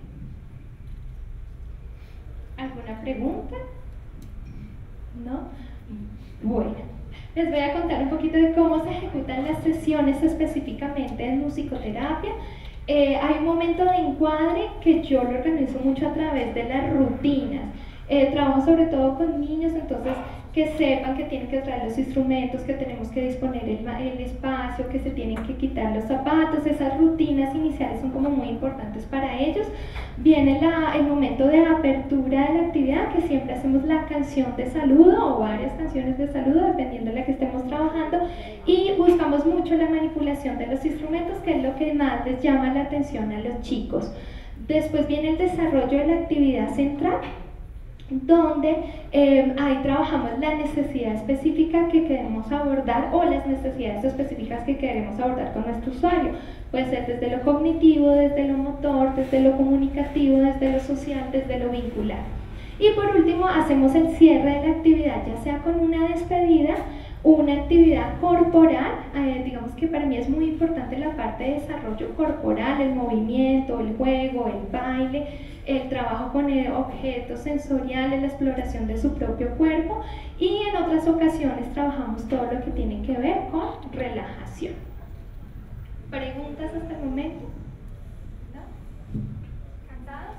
¿Alguna pregunta? ¿No? Bueno, les voy a contar un poquito de cómo se ejecutan las sesiones específicamente en musicoterapia. Eh, hay un momento de encuadre que yo lo organizo mucho a través de las rutinas. Eh, trabajo sobre todo con niños, entonces que sepan que tienen que traer los instrumentos, que tenemos que disponer el, el espacio, que se tienen que quitar los zapatos. Esas rutinas iniciales son como muy importantes para ellos. Viene la, el momento de apertura de la actividad, que siempre hacemos la canción de saludo o varias canciones de saludo, dependiendo de la que estemos trabajando, y buscamos mucho la manipulación de los instrumentos, que es lo que más les llama la atención a los chicos. Después viene el desarrollo de la actividad central, donde eh, ahí trabajamos la necesidad específica que queremos abordar o las necesidades específicas que queremos abordar con nuestro usuario. Puede ser desde lo cognitivo, desde lo motor, desde lo comunicativo, desde lo social, desde lo vincular. Y por último, hacemos el cierre de la actividad, ya sea con una despedida, una actividad corporal. Eh, digamos que para mí es muy importante la parte de desarrollo corporal, el movimiento, el juego, el baile, el trabajo con objetos sensoriales, la exploración de su propio cuerpo, y en otras ocasiones trabajamos todo lo que tiene que ver con relajación. ¿Preguntas hasta el momento? ¿No? ¿Cansados?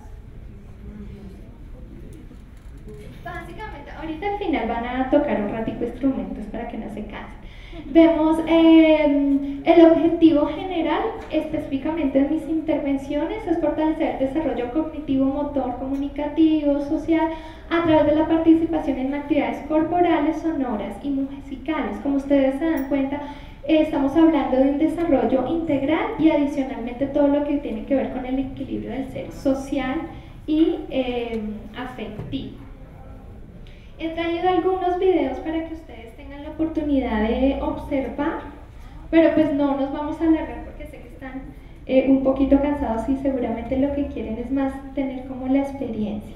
Básicamente, ahorita al final van a tocar un ratico instrumentos para que no se cansen. Vemos eh, el objetivo general, específicamente en mis intervenciones, es fortalecer el desarrollo cognitivo, motor, comunicativo, social, a través de la participación en actividades corporales, sonoras y musicales. Como ustedes se dan cuenta, eh, estamos hablando de un desarrollo integral y adicionalmente todo lo que tiene que ver con el equilibrio del ser social y eh, afectivo. He traído algunos videos para que ustedes tengan la oportunidad de observar, pero pues no nos vamos a alargar porque sé que están eh, un poquito cansados y seguramente lo que quieren es más tener como la experiencia.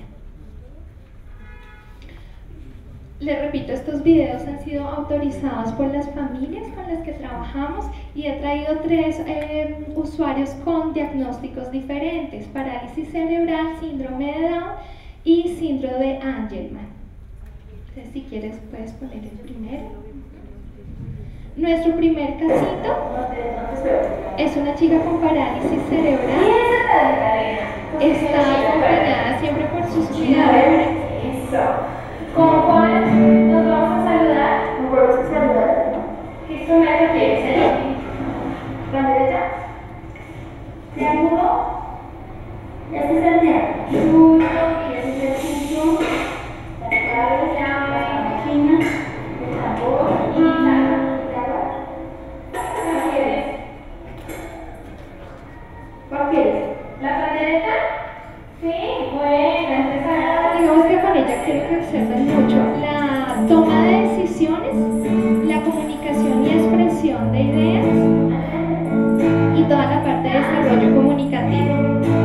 Les repito, estos videos han sido autorizados por las familias con las que trabajamos y he traído tres eh, usuarios con diagnósticos diferentes: parálisis cerebral, síndrome de Down y síndrome de Angelman. Entonces, si quieres puedes poner el primero. Nuestro primer casito es una chica con parálisis cerebral. Está acompañada siempre por sus cuidadores. ¿Con cuál nos vamos a saludar? ¿Nos volvemos a saludar? ¿Qué instrumento quieres elegir? ¿La derecha? ¿Triángulo? Ya se es el triángulo. Y ese es el punto. La clave, la esquina, el tambor y la clave. ¿Cuál quieres? ¿Cuál quieres? ¿La pandereta? Sí, bueno, empezar. Digamos que con ella quiero que observen mucho la toma de decisiones, la comunicación y expresión de ideas y toda la parte de desarrollo comunicativo.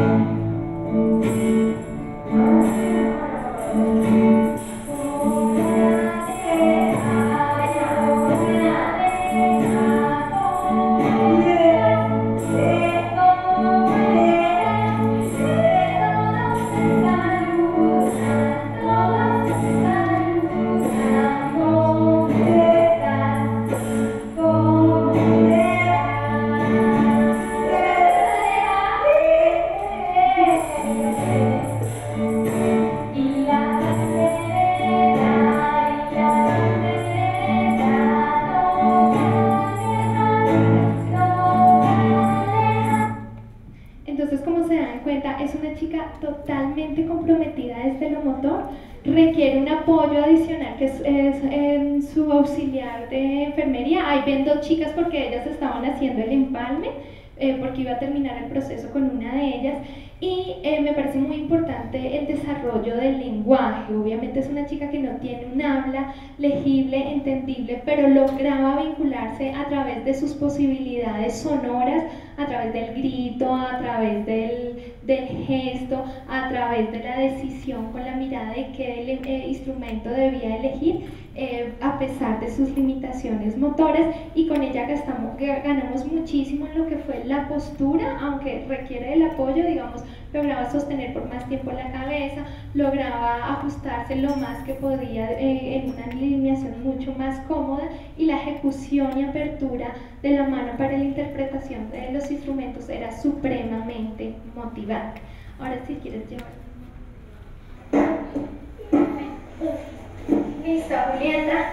Entonces, como se dan cuenta, es una chica totalmente comprometida desde lo motor, requiere un apoyo adicional que es, es eh, su auxiliar de enfermería. Ahí ven dos chicas porque ellas estaban haciendo el empalme, eh, porque iba a terminar el proceso con una de ellas. Y eh, me parece muy importante el desarrollo del lenguaje. Obviamente es una chica que no tiene un habla legible, entendible, pero lograba vincularse a través de sus posibilidades sonoras, a través del grito, a través del, del gesto, a través de la decisión con la mirada de qué eh, instrumento debía elegir, eh, a pesar de sus limitaciones motoras, y con ella gastamos, ganamos muchísimo en lo que fue la postura, aunque requiere el apoyo, digamos, lograba sostener por más tiempo la cabeza, lograba ajustarse lo más que podía eh, en una alineación mucho más cómoda, y la ejecución y apertura de la mano para la interpretación de los instrumentos era supremamente motivante. Ahora si quieres llevar. Listo, Julieta.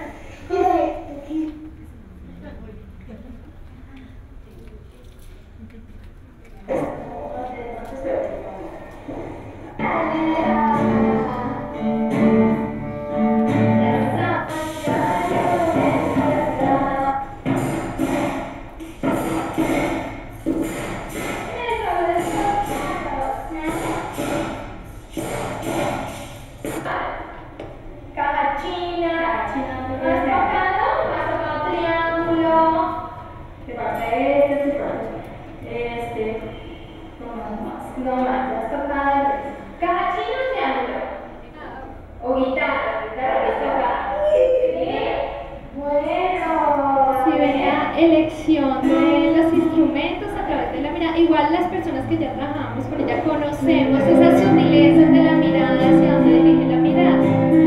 Caja china, ¿has tocado? ¿Has tocado triángulo? ¿Te falta este? ¿Te falta este? No más, no más, ¿has tocado? ¿Caja china o triángulo? ¿O guitarra? ¿Guitarra has tocado? ¿Sí? Bueno. Si ven la elección de los instrumentos a través de la mirada, igual las personas que ya trabajamos con ella conocemos esas sutilezas de la mirada, hacia dónde dirige la mirada.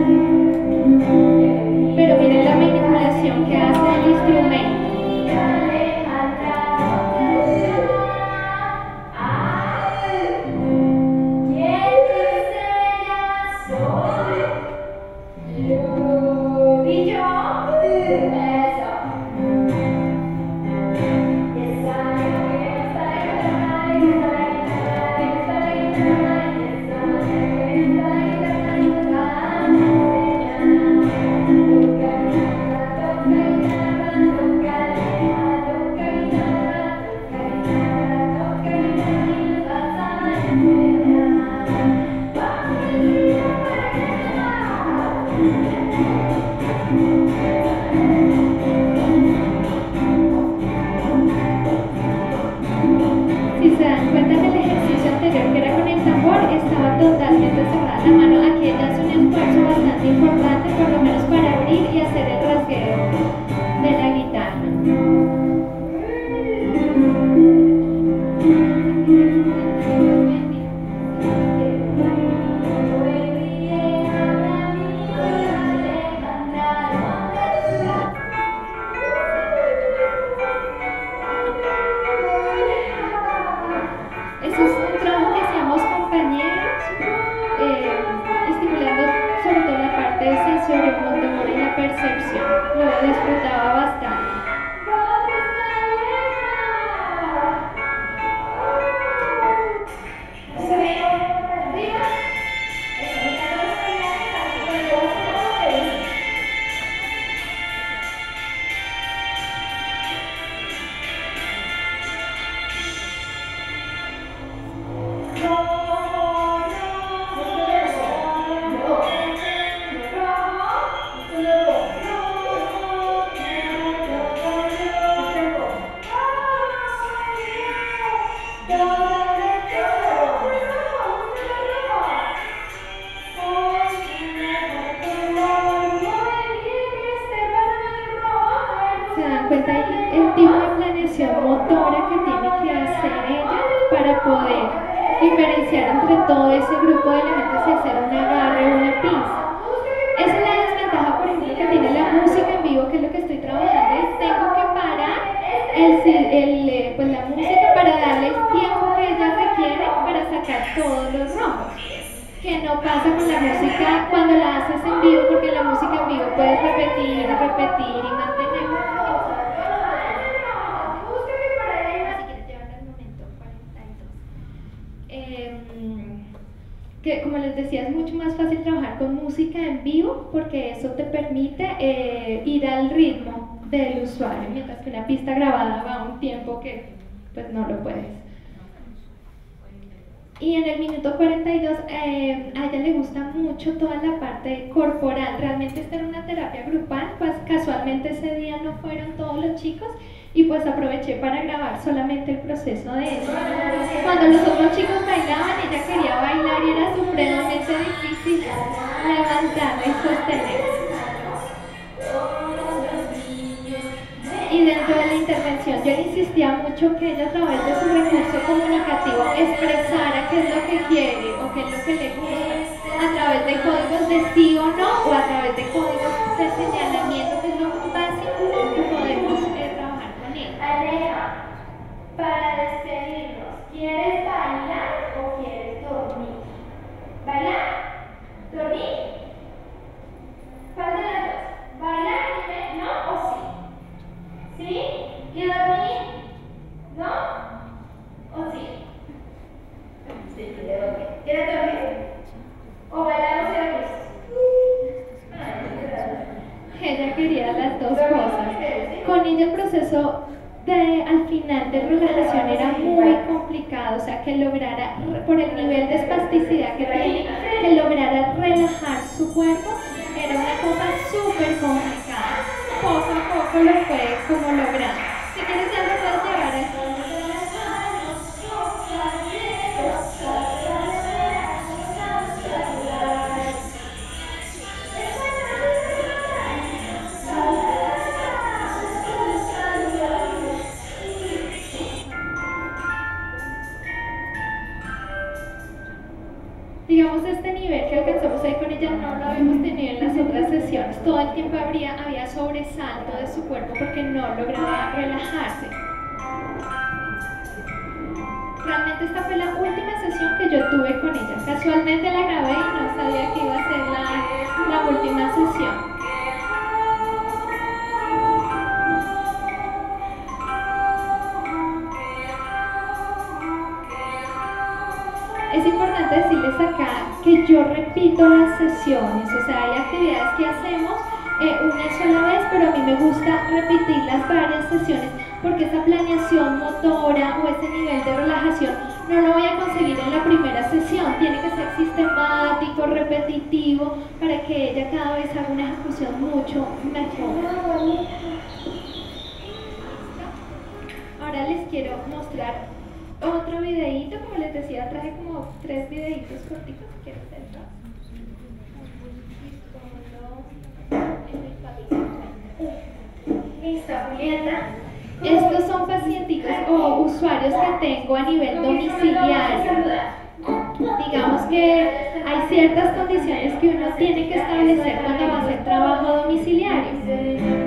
Pero miren la manipulación que hace el instrumento. ¿Y yo? Eso. Si se dan cuenta en el ejercicio anterior que era con el tambor, estaba totalmente cerrada la mano. Aquí ella hace un esfuerzo bastante importante, por lo menos para abrir y hacer el rasgueo de la guitarra. Ese es un trabajo que hacíamos compañeros, eh, estimulando sobre todo la parte sensorio-motora y la percepción. Lo disfrutaba bastante. ¿Se dan cuenta el, el tipo de planeación motora que tiene que hacer ella para poder diferenciar entre todo ese grupo de elementos y hacer un agarre o una pinza? Esa es la desventaja, por ejemplo, que tiene la música en vivo, que es lo que estoy trabajando, es tengo que parar el, el, eh, pues la música para darle el tiempo que ella requiere para sacar todos los rombos, que no pasa con la música cuando la haces en vivo, porque la música en vivo puedes repetir, repetir y mantener. Eh, que como les decía, es mucho más fácil trabajar con música en vivo porque eso te permite eh, ir al ritmo del usuario, mientras que una pista grabada va a un tiempo que pues no lo puedes. Y en el minuto cuarenta y dos eh, a ella le gusta mucho toda la parte corporal. Realmente esta era una terapia grupal, pues casualmente ese día no fueron todos los chicos y pues aproveché para grabar solamente el proceso de eso. Cuando los otros chicos bailaban, ella quería bailar y era supremamente difícil levantarla y sostenerla. Y dentro de la intervención yo le insistía mucho que ella a través de su recurso comunicativo expresara qué es lo que quiere o qué es lo que le gusta a través de códigos de sí o no o a través de códigos de señalamiento, que es lo básico que podemos eh, trabajar con ella. Aleja, para despedirnos, ¿quieres bailar o quieres dormir? ¿Bailar? ¿Dormir? ¿Cuál de las proceso de, al final de relajación era muy complicado, o sea, que lograra, por el nivel de espasticidad que tiene, que lograra relajar su cuerpo, era una cosa súper complicada. Poco a poco lo fue como lograr. Si quieres ya lo puedes llevar al digamos, este nivel que alcanzamos ahí con ella no lo habíamos tenido en las otras sesiones. Todo el tiempo habría, había sobresalto de su cuerpo porque no lograba relajarse. Realmente esta fue la última sesión que yo tuve con ella. Casualmente la grabé y no sabía que iba a ser la, la última sesión. Es importante decirles acá que yo repito las sesiones, o sea, hay actividades que hacemos eh, una sola vez, pero a mí me gusta repetirlas varias sesiones porque esa planeación motora o ese nivel de relajación no lo voy a conseguir en la primera sesión, tiene que ser sistemático, repetitivo, para que ella cada vez haga una ejecución mucho mejor. Ahora les quiero mostrar otro videíto, como les decía, traje como tres videitos cortitos, si quieres verlo. Listo, Julieta. Estos son pacientitos o usuarios que tengo a nivel domiciliario. Digamos que hay ciertas condiciones que uno tiene que establecer cuando va a hacer trabajo domiciliario.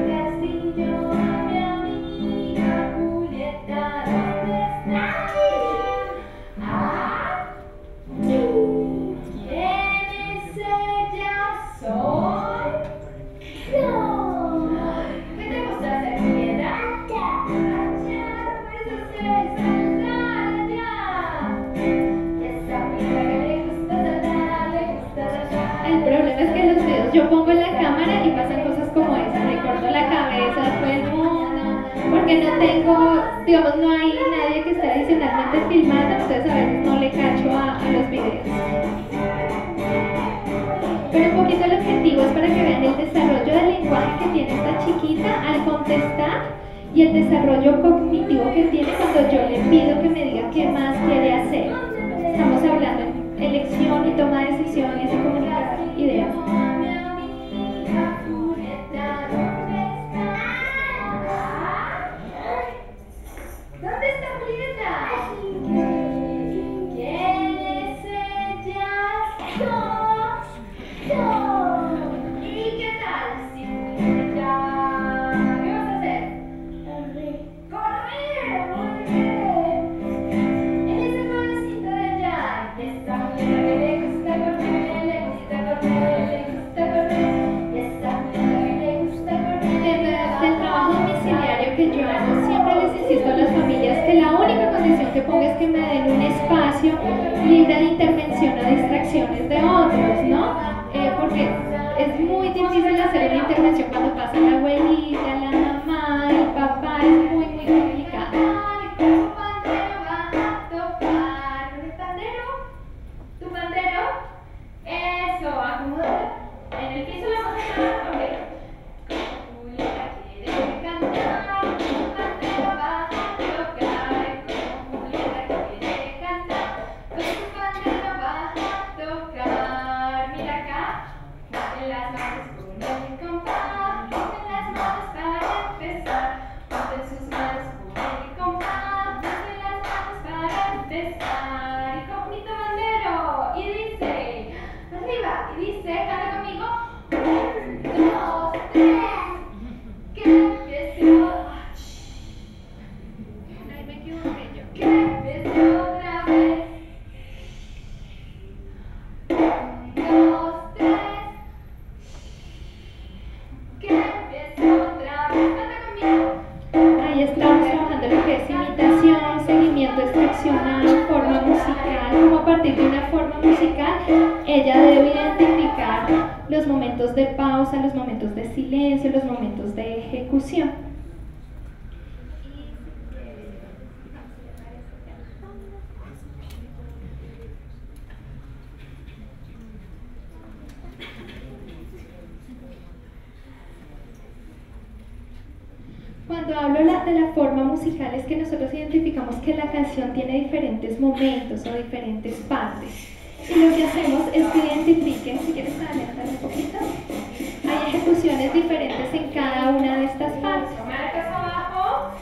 Yo pongo la cámara y pasan cosas como esa, me corto la cabeza a todo el mundo, porque no tengo, digamos, no hay nadie que esté adicionalmente filmando, entonces a veces no le cacho a, a los videos. Pero un poquito el objetivo es para que vean el desarrollo del lenguaje que tiene esta chiquita al contestar y el desarrollo cognitivo que tiene cuando yo le pido que me diga qué más quiere hacer. Estamos hablando en elección y toma de decisiones y comunicar ideas. ¿Dónde está Julieta? ¿Quién es ella? Yo. Yo. ¿Y qué tal? Si Julieta, ¿qué vas a hacer? Correr. Correr. Muy bien. En ese jueguecito de allá, está Julieta que le gusta correr, le gusta correr, le gusta correr. Y está Julieta que le gusta correr. Del trabajo domiciliario que yo hago, siempre les insisto a las familias que la única condición que pongo es que me den un espacio libre de intervención o distracciones de otros, ¿no? Eh, porque es muy difícil hacer una intervención cuando pasa la abuelita, la mamá, el papá, es muy, muy complicado. ¿Tu pandero va a tocar? ¿Tu pandero? ¿Tu pandero? Eso, acomódate. En el piso la vamos a tocar, ok. Julieta quiere cantar, tu pandero va a tocar. Julieta quiere cantar, tu pandero va a tocar. Mira acá, en las manos con el compás, en las manos para empezar. Ponte sus manos con el compás, en las manos para empezar. Y con mi bandero, y dice, arriba, y dice, canta conmigo. Un, dos, tres. Que empiece otra vez. Ahí me equivoqué yo. Que empiece otra vez. Un, dos, tres. Que empiece otra vez. Canta conmigo. Ahí estamos trabajando lo que es imitación, seguimiento extraccional, forma musical. Como a partir de una forma musical, ella debe identificar los momentos de pausa, los momentos de silencio, los momentos de ejecución. cuando hablo la- de la forma musical es que nosotros identificamos que la canción tiene diferentes momentos o diferentes partes. Y lo que hacemos es que identifiquen, si quieres adelantar un poquito, hay ejecuciones diferentes en cada una de estas partes. Marcas abajo.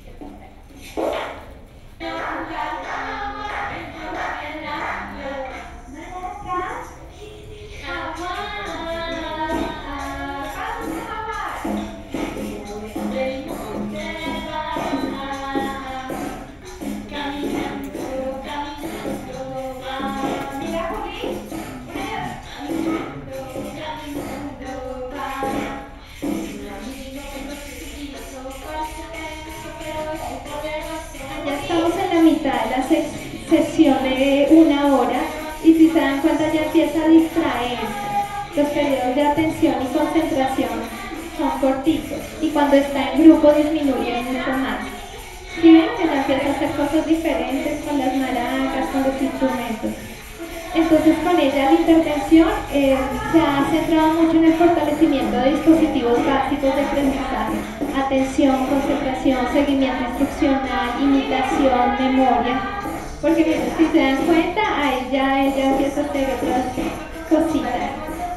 Ya estamos en la mitad de la se- sesión de una hora y si se dan cuenta ya empieza a distraerse. Los periodos de atención y concentración son corticos y cuando está en grupo disminuyen mucho más. ¿Sí ven que ya empieza a hacer cosas diferentes con las maracas, con los instrumentos? Entonces con ella la intervención eh, se ha centrado mucho en el fortalecimiento de dispositivos básicos de aprendizaje, atención, concentración, seguimiento instruccional, imitación, memoria, porque miren, si se dan cuenta, ahí ya ella empieza a hacer otras cositas.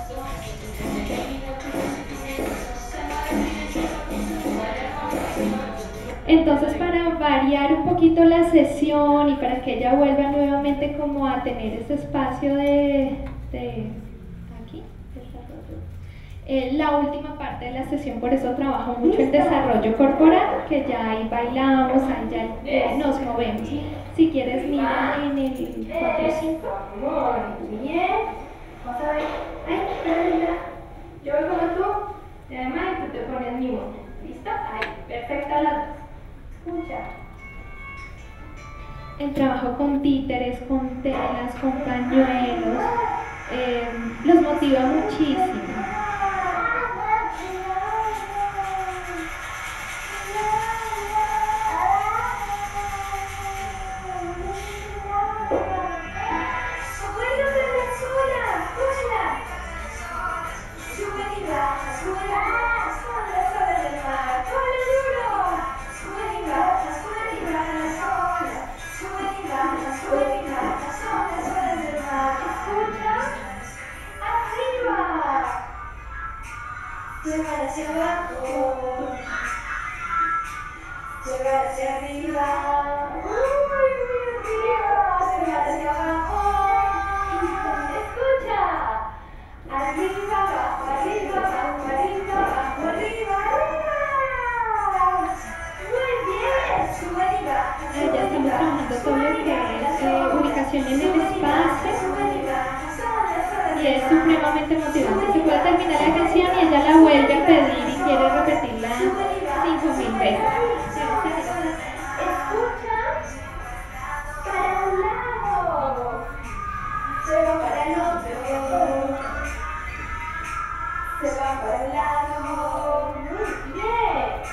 Entonces, para variar un poquito la sesión y para que ella vuelva nuevamente como a tener ese espacio de, de aquí, desarrollo. Eh, la última parte de la sesión, por eso trabajo mucho en desarrollo corporal, que ya ahí bailamos, ahí ya eh, nos movemos. Si quieres, mira en el cuatro cinco. Muy bien. Vamos a ver. Ay, espera, mira. Yo voy como tú. Y además tú te pones mi voz. ¿Listo? Ahí, perfecto las dos. Escucha. El trabajo con títeres, con telas, con pañuelos, eh, los motiva muchísimo. Llegar hacia abajo, llegar hacia arriba, muy, muy arriba, llegar hacia abajo, escucha, arriba, abajo, arriba, abajo, arriba, abajo, arriba, muy bien, sube y baja, Eh, ya estamos trabajando todo lo que es eh, ubicación en el espacio y es supremamente motivante. Se puede terminar la canción y ella la vuelve a pedir y quiere repetirla cinco mil veces. escucha, para un lado, se va para el otro, se va para el lado, muy bien.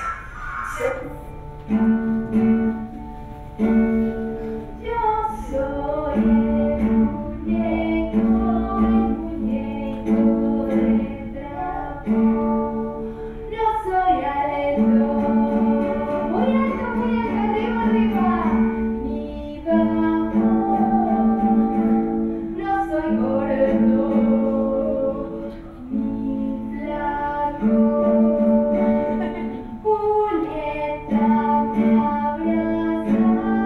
Yo soy el muñeco, el muñeco de trapo. No soy alto, muy alto, muy alto, arriba, arriba, ni bajo. No soy gordo, ni flaco. Julieta me abraza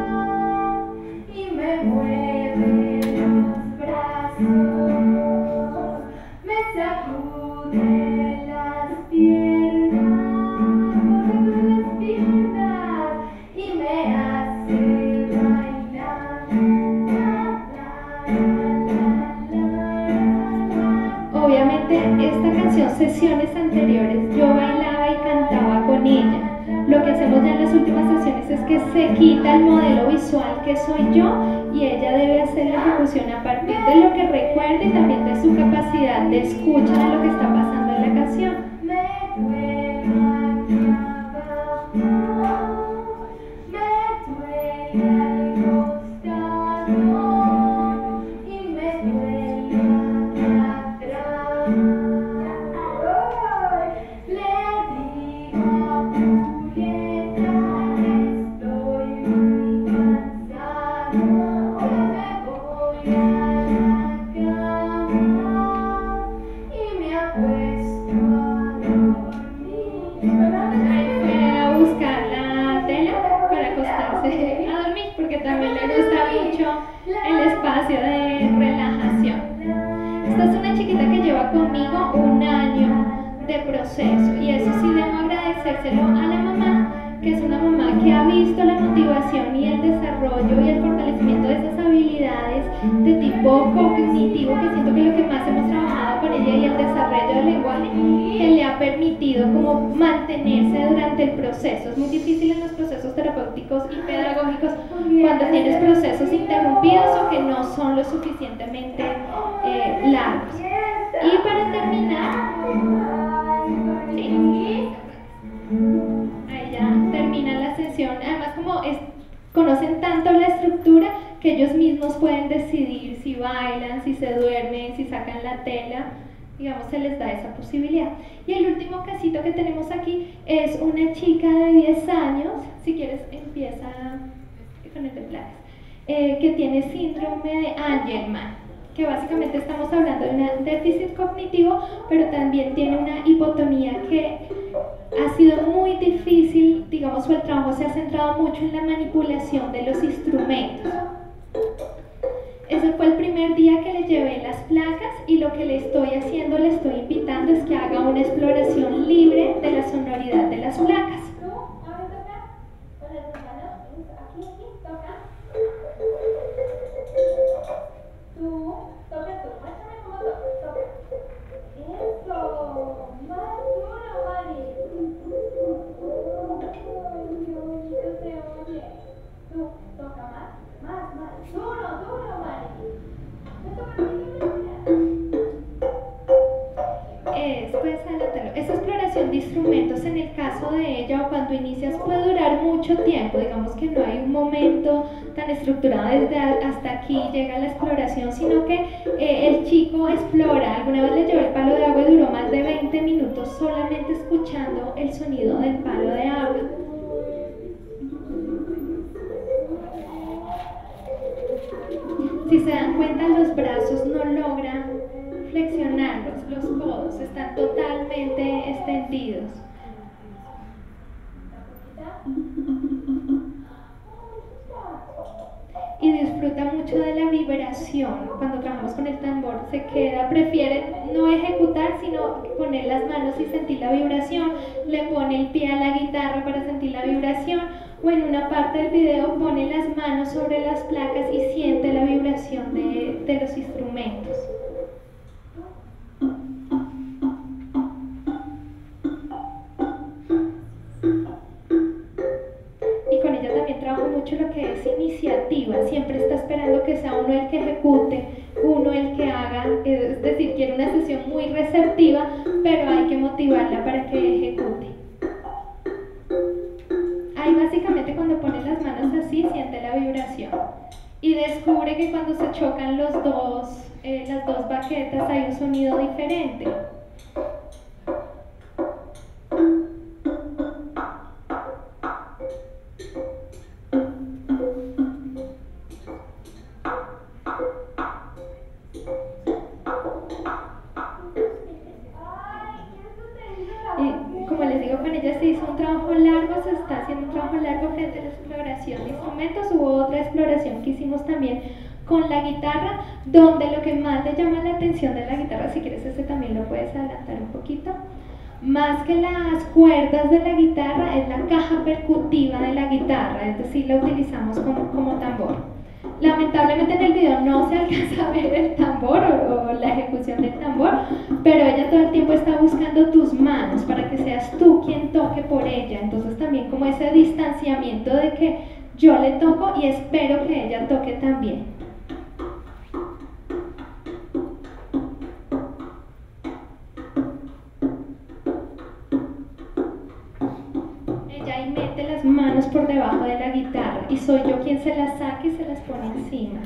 y me mueve los brazos, me sacude las piernas, mueve las piernas y me hace bailar. La, la, la, la, la. Obviamente esta canción, sesiones anteriores, yo bailaba y cantaba con ella. Lo que hacemos ya en las últimas sesiones es que se quita el modelo visual que soy yo y ella debe hacer la ejecución a partir de lo que recuerde y también de su capacidad de escucha de lo que está pasando en la canción. Me duele aquí abajo, me duele al costado y me duele atrás. Le digo a Julieta Esta es una chiquita que lleva conmigo un año de proceso y eso sí debo agradecérselo a la mamá, que es una mamá que ha visto la motivación y el desarrollo y el fortalecimiento de esas habilidades de tipo cognitivo, que siento que es lo que más hemos trabajado con ella, y el desarrollo del lenguaje, que le ha permitido como mantenerse durante el proceso. Es muy difícil en los procesos terapéuticos y pedagógicos cuando tienes procesos interrumpidos o que no son lo suficientemente eh, largos. Y para terminar, sí, ahí ya termina la sesión. Además, como es, conocen tanto la estructura que ellos mismos pueden decidir si bailan, si se duermen, si sacan la tela, digamos, se les da esa posibilidad. Y el último casito que tenemos aquí es una chica de diez años, si quieres empieza con el de placas, eh, que tiene síndrome de Angelman, que básicamente estamos hablando de un déficit cognitivo, pero también tiene una hipotonía que ha sido muy difícil, digamos, el trabajo se ha centrado mucho en la manipulación de los instrumentos. Ese fue el primer día que le llevé las placas y lo que le estoy haciendo, le estoy invitando es que haga una exploración libre de la sonoridad de las placas. Tú, toca tú, muéstrame cómo toca, toca. Eso, más duro, Mari. Uy, Dios, se oye. Tú, toca más, más, más, duro, duro, Mari. Me toca a Es, pues, anótalo. Esa exploración de instrumentos en el caso de ella o cuando inicias puede durar mucho tiempo, digamos que no hay un momento tan estructurado desde hasta aquí llega la exploración, sino que eh, el chico explora. Alguna vez le llevé el palo de agua y duró más de veinte minutos solamente escuchando el sonido del palo de agua. Si se dan cuenta, los brazos no logran flexionarlos, los codos están totalmente extendidos. Y disfruta mucho de la vibración. Cuando trabajamos con el tambor se queda, prefiere no ejecutar, sino poner las manos y sentir la vibración. Le pone el pie a la guitarra para sentir la vibración, o en una parte del video pone las manos sobre las placas y siente la vibración de, de los instrumentos. Y con ella también trabajo mucho lo que es iniciativa. Siempre está esperando que sea uno el que ejecute, uno el que haga, es decir, quiere una sesión muy receptiva, pero hay que motivarla para que ejecute. Ahí básicamente cuando pones las manos así, siente la vibración y descubre que cuando se chocan los dos, eh, las dos baquetas hay un sonido diferente. Y como les digo, con ella se hizo un trabajo largo, se está haciendo un trabajo largo frente a la exploración de instrumentos. Hubo otra exploración que hicimos también con la guitarra, donde lo que más le llama la atención de la guitarra, si quieres ese también lo puedes adelantar un poquito, más que las cuerdas de la guitarra, es la caja percutiva de la guitarra, es decir, la utilizamos como, como tambor. Lamentablemente en el video no se alcanza a ver el tambor o, o la ejecución del tambor, pero ella todo el tiempo está buscando tus manos para que seas tú quien toque por ella. Entonces también como ese distanciamiento de que yo le toco y espero que ella toque también. Ella ahí mete las manos por debajo de la guitarra y soy yo quien se las saca y se las pone encima.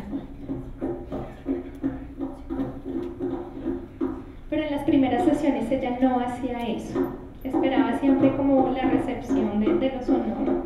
Pero en las primeras sesiones ella no hacía eso. Esperaba siempre como la recepción de, de lo sonoro.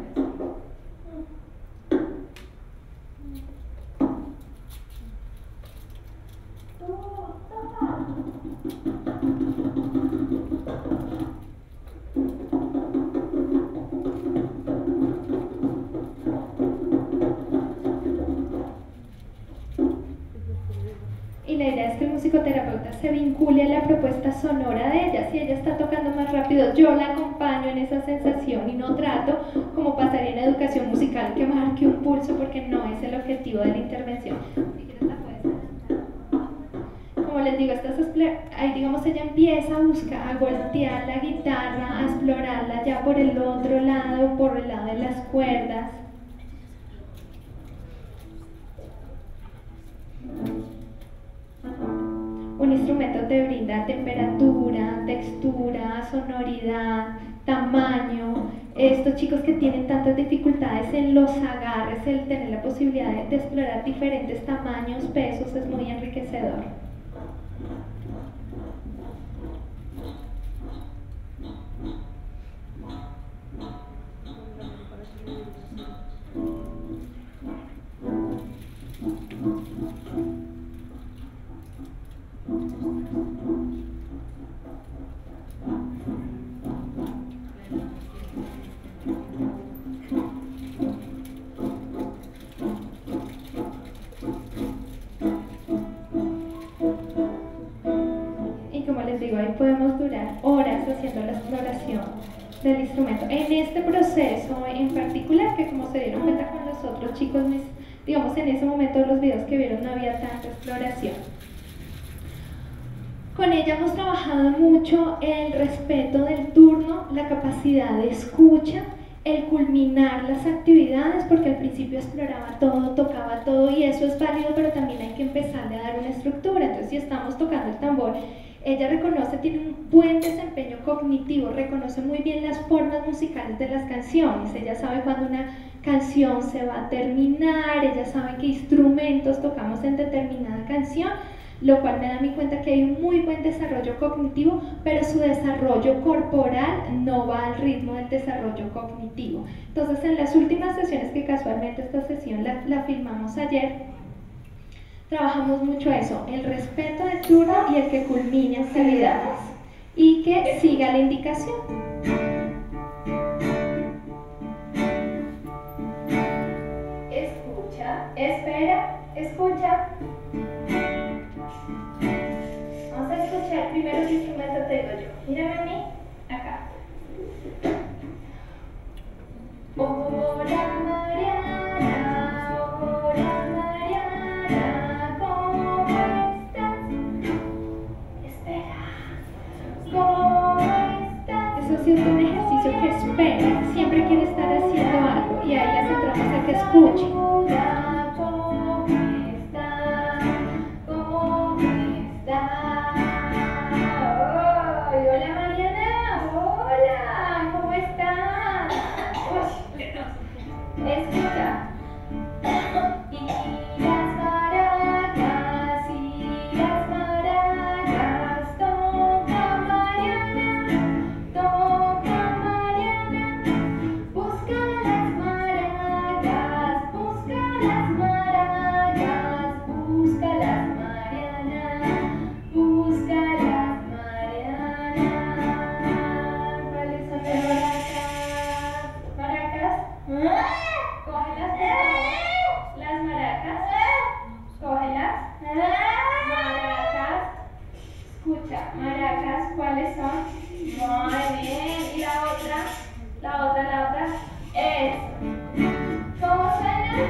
y la idea es que el musicoterapeuta se vincule a la propuesta sonora de ella. Si ella está tocando más rápido, yo la acompaño en esa sensación y no trato, como pasaría en educación musical, que marque un pulso, porque no es el objetivo de la intervención. Si quieres la puedes adelantar. Como les digo, estas ahí digamos ella empieza a buscar, a golpear la guitarra, a explorarla ya por el otro lado, por el lado de las cuerdas. Un instrumento te brinda temperatura, textura, sonoridad, tamaño. Estos chicos que tienen tantas dificultades en los agarres, el tener la posibilidad de, de explorar diferentes tamaños, pesos, es muy enriquecedor. Ahí podemos durar horas haciendo la exploración del instrumento. En este proceso en particular, que como se dieron cuenta con los otros chicos, digamos en ese momento los videos que vieron no había tanta exploración. Con ella hemos trabajado mucho el respeto del turno, la capacidad de escucha, el culminar las actividades, porque al principio exploraba todo, tocaba todo, y eso es válido, pero también hay que empezarle a dar una estructura. Entonces, si estamos tocando el tambor, ella reconoce, tiene un buen desempeño cognitivo, reconoce muy bien las formas musicales de las canciones, ella sabe cuando una canción se va a terminar, ella sabe qué instrumentos tocamos en determinada canción, lo cual me da mi cuenta que hay un muy buen desarrollo cognitivo, pero su desarrollo corporal no va al ritmo del desarrollo cognitivo. Entonces, en las últimas sesiones, que casualmente esta sesión la, la filmamos ayer, trabajamos mucho eso, el respeto del turno y el que culmine actividades y que siga la indicación. Escucha, espera, escucha. Vamos a escuchar primero el instrumento, te digo yo. Mírame a mí, acá. Hola Mariana, hola Mariana, ¿cómo estás? Espera, ¿cómo estás? Eso sí es un ejercicio que espera, siempre quiere estar haciendo algo y ahí la centramos a que escuche. Hola, ¿cómo estás? ¿Cómo estás? Ay, hola Mariana, hola, ¿cómo estás? Uy, escucha. Y las maracas, y las maracas, toca Mariana, toca Mariana, busca las maracas, busca las maracas, busca las Mariana, busca las Mariana. ¿Cuáles son las maracas? ¿Maracas? Cógelas, las maracas, cógelas, maracas, escucha, maracas, ¿cuáles son? Muy bien, y la otra, la otra, la otra, es, ¿cómo suena?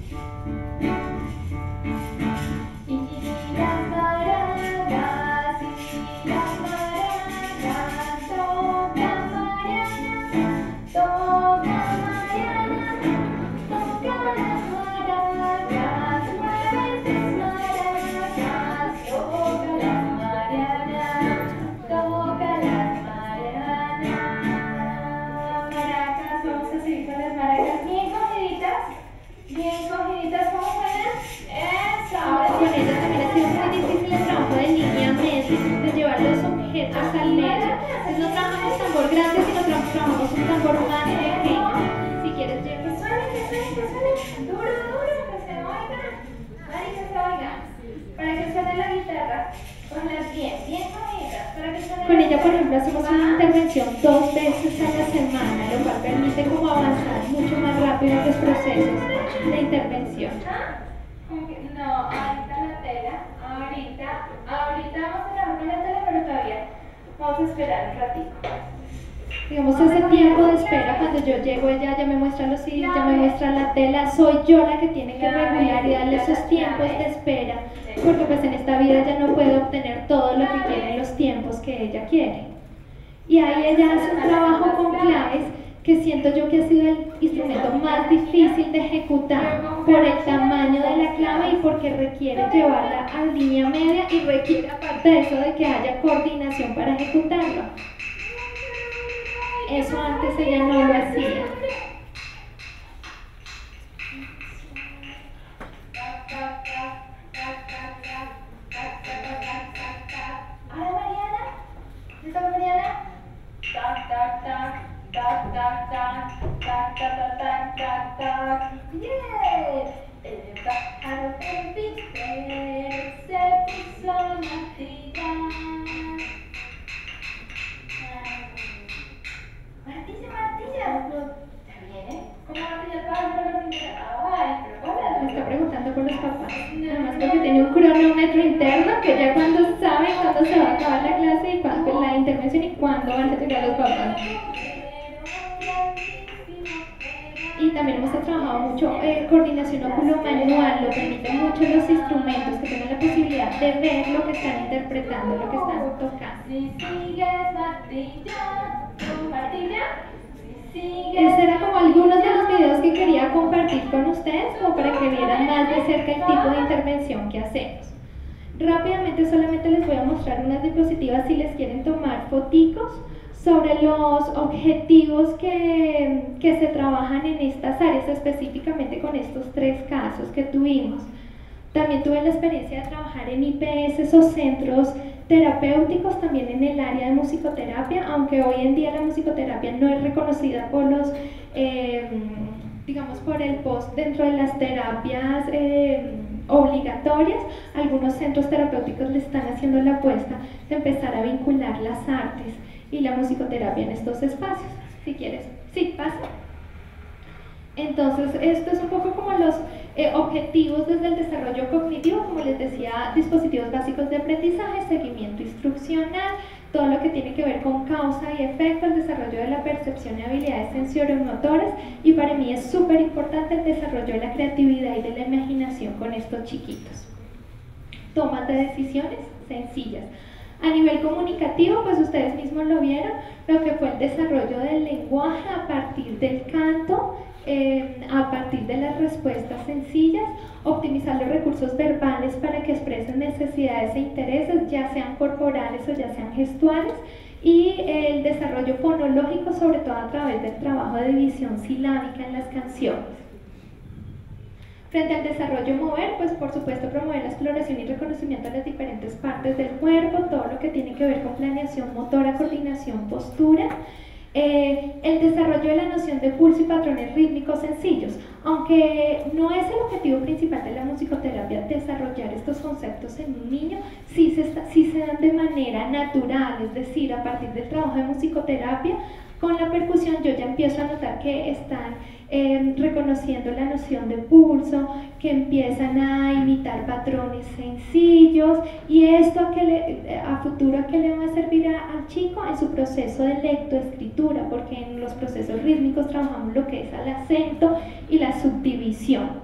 Y las maracas, y las maracas, toca Mariana, toca Mariana, toca las maracas, mueve tus maracas, toca las Mariana, toca las Mariana. Maracas, vamos a seguir con las maracas bien cogiditas, bien cogiditas, ¿cómo suenan? Eso, ahora Con sí. ella también ha sido muy difícil el trabajo de línea media, de llevar los objetos al medio. Entonces no trabajamos tambor grande, sino tra- trabajamos un tambor más pequeño. Si quieres, Que lleva. suene, que suene, que suene, duro, duro, que se oiga, ay, que se oiga, para que suene la guitarra, ponlas bien, bien cogidas, para que suene Con la ella, por guitarra. ejemplo, hacemos una Va. intervención dos veces a la semana, lo cual permite como avanzar mucho más rápido en los procesos de intervención. ¿Ah? Como que- No, ahorita la tela, ahorita. ahorita vamos a trabajar con la tele, pero todavía vamos a esperar un ratito. Digamos, ese tiempo de espera, cuando yo llego, ella ya me muestra los C Ds, ya me muestra la tela, soy yo la que tiene que regular y darle esos tiempos de espera, porque pues en esta vida ella no puede obtener todo lo que quiere en los tiempos que ella quiere. Y ahí ella hace un trabajo con claves que siento yo que ha sido el instrumento más difícil de ejecutar por el tamaño de la clave y porque requiere llevarla a línea media y requiere aparte de eso de que haya coordinación para ejecutarlo. Eso antes ella no lo hacía. Ahora Mariana, ¿lista Mariana? Tac, tac, tac, tac, tac, tac, tac, tac, tac, tac, tac. Yeah. El pájaro carpintero se puso a martillar. Martilla, martilla. ¿Está bien? ¿Cómo martilla el pájaro carpintero? Ay, pero hola. Me está preguntando por los papás. Además porque tiene un cronómetro interno que ya cuando sabe cuándo se va a acabar la clase y cuándo la intervención y cuándo van a llegar los papás. Y también hemos trabajado mucho eh, coordinación óculo-manual, lo permiten mucho los instrumentos que tengan la posibilidad de ver lo que están interpretando, lo que están tocando. Si sigues martillando, martilla. Esos eran como algunos de los videos que quería compartir con ustedes, como para que vieran más de cerca el tipo de intervención que hacemos. Rápidamente solamente les voy a mostrar unas diapositivas si les quieren tomar foticos sobre los objetivos que, que se trabajan en estas áreas, específicamente con estos tres casos que tuvimos. También tuve la experiencia de trabajar en I P S o centros terapéuticos, también en el área de musicoterapia, aunque hoy en día la musicoterapia no es reconocida por los, eh, digamos, por el post dentro de las terapias eh, obligatorias. Algunos centros terapéuticos le están haciendo la apuesta de empezar a vincular las artes y la musicoterapia en estos espacios. Si quieres, sí, pasa. Entonces, esto es un poco como los eh, objetivos desde el desarrollo cognitivo, como les decía, dispositivos básicos de aprendizaje, seguimiento instruccional, todo lo que tiene que ver con causa y efecto, el desarrollo de la percepción y habilidades sensoriomotoras, y para mí es súper importante el desarrollo de la creatividad y de la imaginación con estos chiquitos. Tomas de decisiones sencillas. A nivel comunicativo, pues ustedes mismos lo vieron, lo que fue el desarrollo del lenguaje a partir del canto, eh, a partir de las respuestas sencillas, optimizar los recursos verbales para que expresen necesidades e intereses, ya sean corporales o ya sean gestuales, y el desarrollo fonológico, sobre todo a través del trabajo de división silábica en las canciones. Frente al desarrollo mover, pues por supuesto promover la exploración y reconocimiento de las diferentes partes del cuerpo, todo lo que tiene que ver con planeación motora, coordinación, postura. Eh, el desarrollo de la noción de pulso y patrones rítmicos sencillos. Aunque no es el objetivo principal de la musicoterapia desarrollar estos conceptos en un niño, sí se, está, sí se dan de manera natural, es decir, a partir del trabajo de musicoterapia, con la percusión yo ya empiezo a notar que están eh, reconociendo la noción de pulso, que empiezan a imitar patrones sencillos, y esto a, que le, a futuro a qué le va a servir a, al chico en su proceso de lectoescritura, porque en los procesos rítmicos trabajamos lo que es el acento y la subdivisión.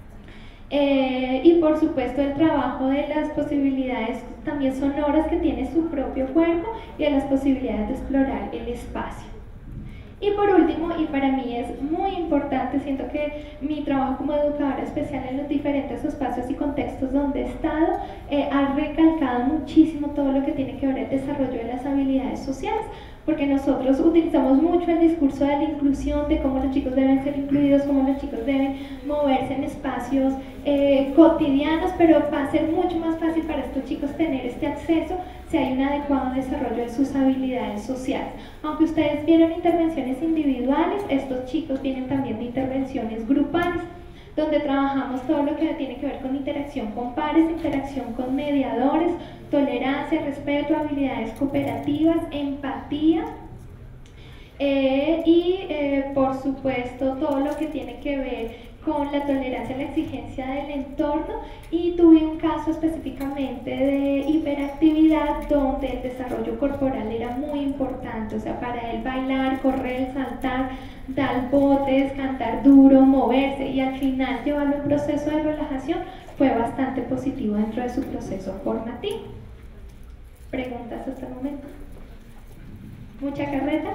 Eh, y por supuesto el trabajo de las posibilidades también sonoras que tiene su propio cuerpo y de las posibilidades de explorar el espacio. Y por último, y para mí es muy importante, siento que mi trabajo como educadora especial en los diferentes espacios y contextos donde he estado eh, ha recalcado muchísimo todo lo que tiene que ver el desarrollo de las habilidades sociales, porque nosotros utilizamos mucho el discurso de la inclusión, de cómo los chicos deben ser incluidos, cómo los chicos deben moverse en espacios eh, cotidianos, pero va a ser mucho más fácil para estos chicos tener este acceso si hay un adecuado desarrollo de sus habilidades sociales. Aunque ustedes vieron intervenciones individuales, estos chicos vienen también de intervenciones grupales, donde trabajamos todo lo que tiene que ver con interacción con pares, interacción con mediadores, tolerancia, respeto, habilidades cooperativas, empatía, eh, y eh, por supuesto todo lo que tiene que ver con la tolerancia a la exigencia del entorno, y tuve un caso específicamente de hiperactividad donde el desarrollo corporal era muy importante, o sea, para él bailar, correr, saltar, dar botes, cantar duro, moverse y al final llevarlo a un proceso de relajación fue bastante positivo dentro de su proceso formativo. ¿Preguntas hasta el momento? ¿Mucha carreta?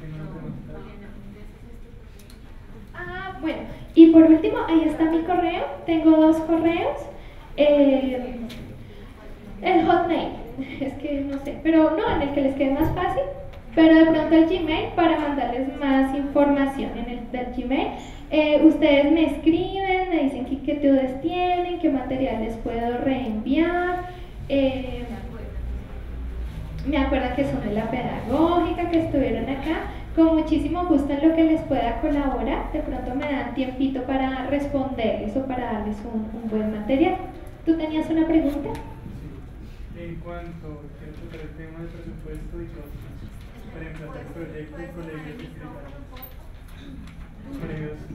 Ah, bueno, y por último, ahí está mi correo, tengo dos correos, eh, el Hotmail, es que no sé, pero no, en el que les quede más fácil, pero de pronto el Gmail para mandarles más información. En el del Gmail eh, ustedes me escriben, me dicen qué inquietudes tienen, qué material les puedo reenviar, eh, me acuerdan que son de la pedagógica, que estuvieron acá. Con muchísimo gusto en lo que les pueda colaborar, de pronto me dan tiempito para responderles o para darles un, un buen material. ¿Tú tenías una pregunta? Sí. En cuanto a el tema del presupuesto y cosas, para implantar proyectos en colegios distritales. Colegios.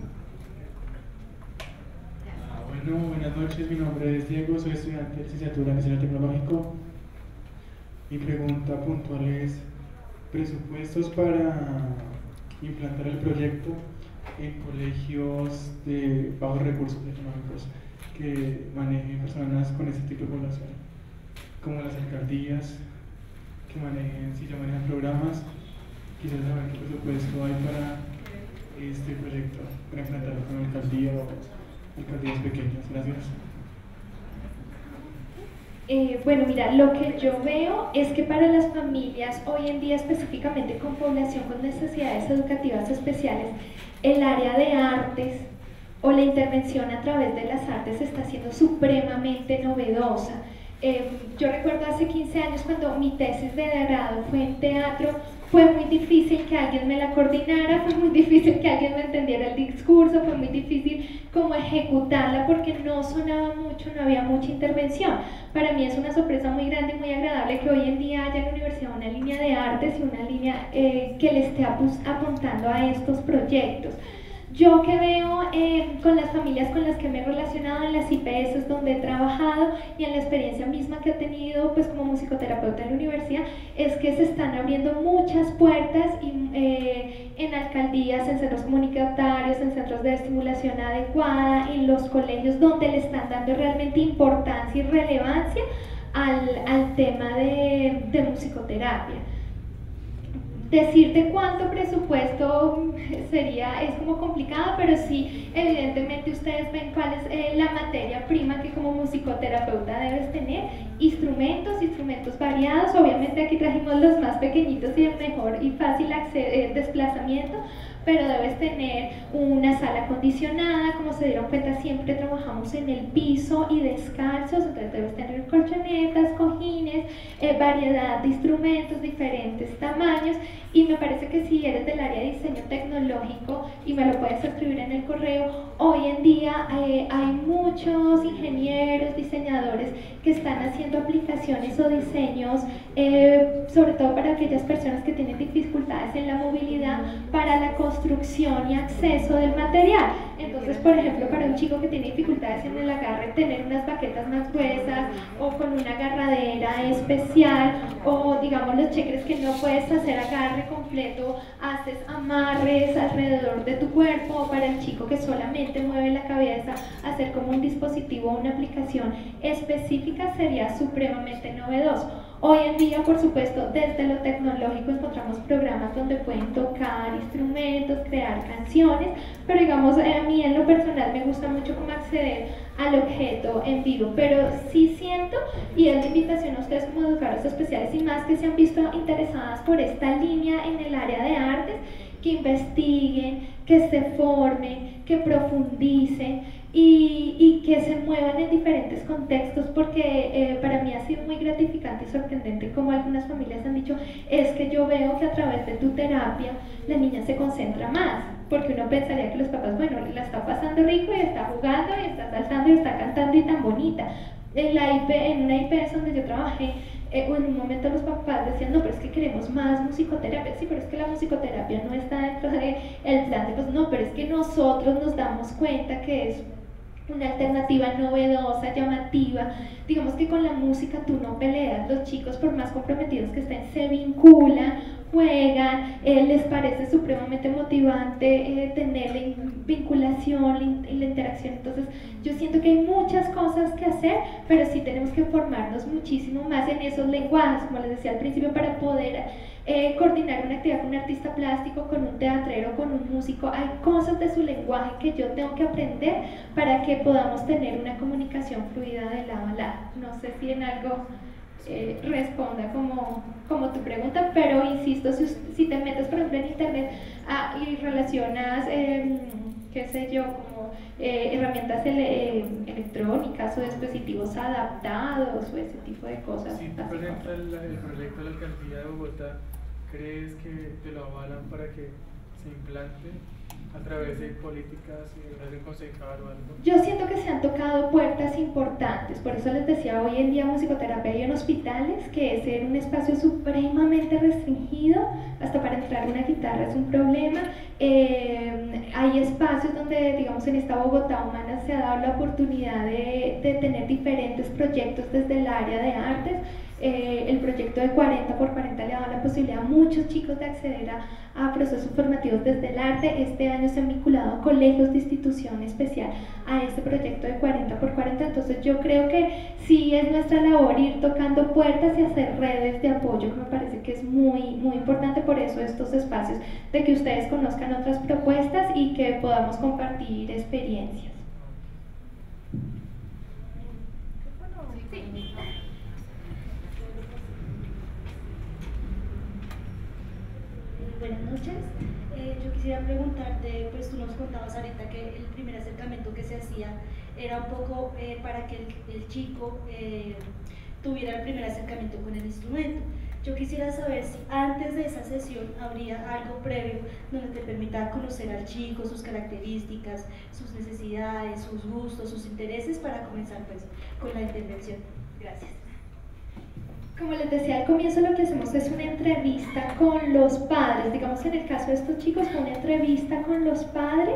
Ah, bueno, buenas noches, mi nombre es Diego, soy estudiante de licenciatura en diseño tecnológico. Mi pregunta puntual es: presupuestos para implantar el proyecto en colegios de bajos recursos económicos que manejen personas con este tipo de población, como las alcaldías, que manejen, si ya manejan programas. Quisiera saber qué presupuesto hay para este proyecto, para implantarlo con alcaldía o alcaldías pequeñas. Gracias. Eh, bueno, mira, lo que yo veo es que para las familias hoy en día, específicamente con población con necesidades educativas especiales, el área de artes o la intervención a través de las artes está siendo supremamente novedosa. Eh, yo recuerdo hace quince años cuando mi tesis de grado fue en teatro, fue muy difícil que alguien me la coordinara, fue muy difícil que alguien me entendiera el discurso, fue muy difícil como ejecutarla porque no sonaba mucho, no había mucha intervención. Para mí es una sorpresa muy grande y muy agradable que hoy en día haya en la universidad una línea de artes y una línea eh, que le esté apuntando a estos proyectos. Yo que veo eh, con las familias con las que me he relacionado en las I P S donde he trabajado y en la experiencia misma que he tenido pues como musicoterapeuta en la universidad, es que se están abriendo muchas puertas y, eh, en alcaldías, en centros comunitarios, en centros de estimulación adecuada, en los colegios donde le están dando realmente importancia y relevancia al, al tema de, de musicoterapia. Decirte cuánto presupuesto sería, es como complicado, pero sí, evidentemente ustedes ven cuál es eh, la materia prima que como musicoterapeuta debes tener, instrumentos, instrumentos variados, obviamente aquí trajimos los más pequeñitos y el mejor y fácil eh, desplazamiento, pero debes tener una sala acondicionada, como se dieron cuenta siempre trabajamos en el piso y descalzos, entonces debes tener colchonetas, cojines, eh, variedad de instrumentos, diferentes tamaños, y me parece que si eres del área de diseño tecnológico, y me lo puedes escribir en el correo, hoy en día eh, hay muchos ingenieros, diseñadores que están haciendo aplicaciones o diseños, eh, sobre todo para aquellas personas que tienen dificultades en la movilidad, para la construcción y acceso del material. Entonces, por ejemplo, para un chico que tiene dificultades en el agarre, tener unas baquetas más gruesas o con una agarradera especial, o digamos los checkers que no puedes hacer agarre completo, haces amarres alrededor de tu cuerpo, o para el chico que solamente mueve la cabeza, hacer como un dispositivo o una aplicación específica sería supremamente novedoso. Hoy en día, por supuesto, desde lo tecnológico encontramos programas donde pueden tocar instrumentos, crear canciones, pero digamos, a mí en lo personal me gusta mucho cómo acceder al objeto en vivo, pero sí siento, y es la invitación a ustedes como educadores especiales y más que se han visto interesadas por esta línea en el área de artes, que investiguen, que se formen, que profundicen y, y que se muevan en diferentes contextos, porque eh, para mí ha sido muy gratificante y sorprendente como algunas familias han dicho, es que yo veo que a través de tu terapia la niña se concentra más, porque uno pensaría que los papás, bueno, la está pasando rico y está jugando y está saltando y está cantando y tan bonita. En, la I P, en una I P S donde yo trabajé, eh, o en un momento los papás decían, no, pero es que queremos más musicoterapia, sí, pero es que la musicoterapia no está dentro del plan de, pues no, pero es que nosotros nos damos cuenta que es una alternativa novedosa, llamativa. Digamos que con la música tú no peleas, los chicos por más comprometidos que estén se vinculan, juegan, eh, les parece supremamente motivante eh, tener la vinculación, la, la interacción. Entonces yo siento que hay muchas cosas que hacer, pero sí tenemos que formarnos muchísimo más en esos lenguajes, como les decía al principio, para poder eh, coordinar una actividad con un artista plástico, con un teatrero, con un músico. Hay cosas de su lenguaje que yo tengo que aprender para que podamos tener una comunicación fluida de lado a lado. No sé si en algo eh, responda como, como tu pregunta, pero insisto, si, si te metes por ejemplo en internet ah, y relacionas, eh, qué sé yo, como eh, herramientas ele electrónicas o dispositivos adaptados o ese tipo de cosas. Si tú presentas el, el proyecto de la alcaldía de Bogotá, ¿crees que te lo avalan para que se implante a través de políticas y de un concejal o algo? Yo siento que se han tocado puertas importantes, por eso les decía, hoy en día musicoterapia hay en hospitales, que es en un espacio supremamente restringido, hasta para entrar una guitarra es un problema. Eh, hay espacios donde, digamos, en esta Bogotá humana se ha dado la oportunidad de, de tener diferentes proyectos desde el área de artes. Eh, el proyecto de cuarenta por cuarenta le ha dado la posibilidad a muchos chicos de acceder a, a procesos formativos desde el arte. Este año se han vinculado colegios de institución especial a este proyecto de cuarenta por cuarenta, entonces yo creo que sí es nuestra labor ir tocando puertas y hacer redes de apoyo, que me parece que es muy, muy importante. Por eso estos espacios, de que ustedes conozcan otras propuestas y que podamos compartir experiencias. Buenas noches. Eh, yo quisiera preguntarte, pues tú nos contabas ahorita que el primer acercamiento que se hacía era un poco eh, para que el, el chico eh, tuviera el primer acercamiento con el instrumento. Yo quisiera saber si antes de esa sesión habría algo previo donde te permita conocer al chico, sus características, sus necesidades, sus gustos, sus intereses, para comenzar pues con la intervención. Gracias. Como les decía al comienzo, lo que hacemos es una entrevista con los padres. Digamos, en el caso de estos chicos fue una entrevista con los padres,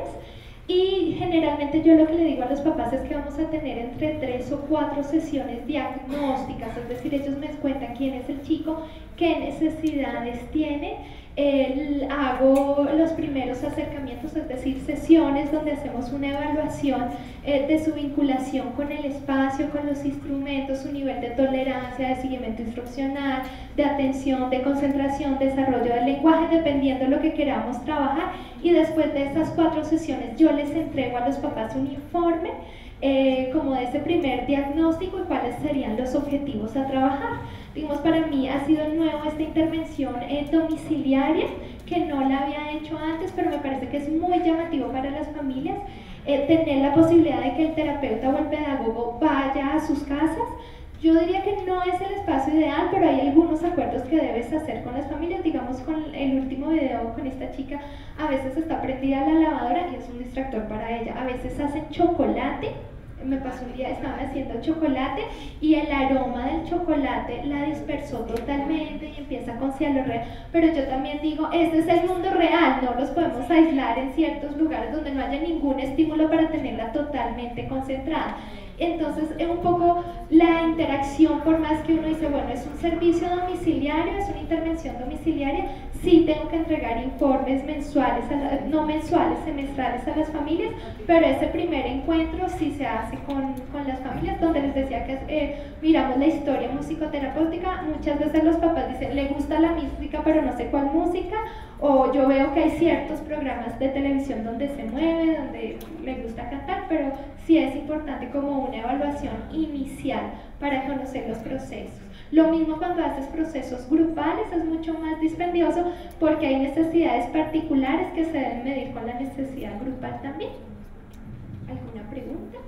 y generalmente yo lo que le digo a los papás es que vamos a tener entre tres o cuatro sesiones diagnósticas, es decir, ellos me cuentan quién es el chico, qué necesidades tiene. Eh, hago los primeros acercamientos, es decir, sesiones donde hacemos una evaluación eh, de su vinculación con el espacio, con los instrumentos, su nivel de tolerancia, de seguimiento instruccional, de atención, de concentración, desarrollo del lenguaje, dependiendo de lo que queramos trabajar. Y después de estas cuatro sesiones yo les entrego a los papás un informe eh, como de ese primer diagnóstico y cuáles serían los objetivos a trabajar. Digamos, para mí ha sido nuevo esta intervención eh, domiciliaria, que no la había hecho antes, pero me parece que es muy llamativo para las familias eh, tener la posibilidad de que el terapeuta o el pedagogo vaya a sus casas. Yo diría que no es el espacio ideal, pero hay algunos acuerdos que debes hacer con las familias. Digamos, con el último video con esta chica, a veces está prendida la lavadora y es un distractor para ella. A veces hacen chocolate. Me pasó un día, estaban haciendo chocolate y el aroma del chocolate la dispersó totalmente y empieza con cialorrea. Pero yo también digo, este es el mundo real, no los podemos aislar en ciertos lugares donde no haya ningún estímulo para tenerla totalmente concentrada. Entonces es un poco la interacción, por más que uno dice, bueno, es un servicio domiciliario, es una intervención domiciliaria, sí tengo que entregar informes mensuales, a la, no mensuales, semestrales a las familias, pero ese primer encuentro sí se hace con, con las familias, donde les decía que eh, miramos la historia musicoterapéutica. Muchas veces los papás dicen, le gusta la música pero no sé cuál música, o yo veo que hay ciertos programas de televisión donde se mueve, donde me gusta cantar, pero sí es importante como una evaluación inicial para conocer los procesos. Lo mismo cuando haces procesos grupales, es mucho más dispendioso porque hay necesidades particulares que se deben medir con la necesidad grupal también. ¿Alguna pregunta?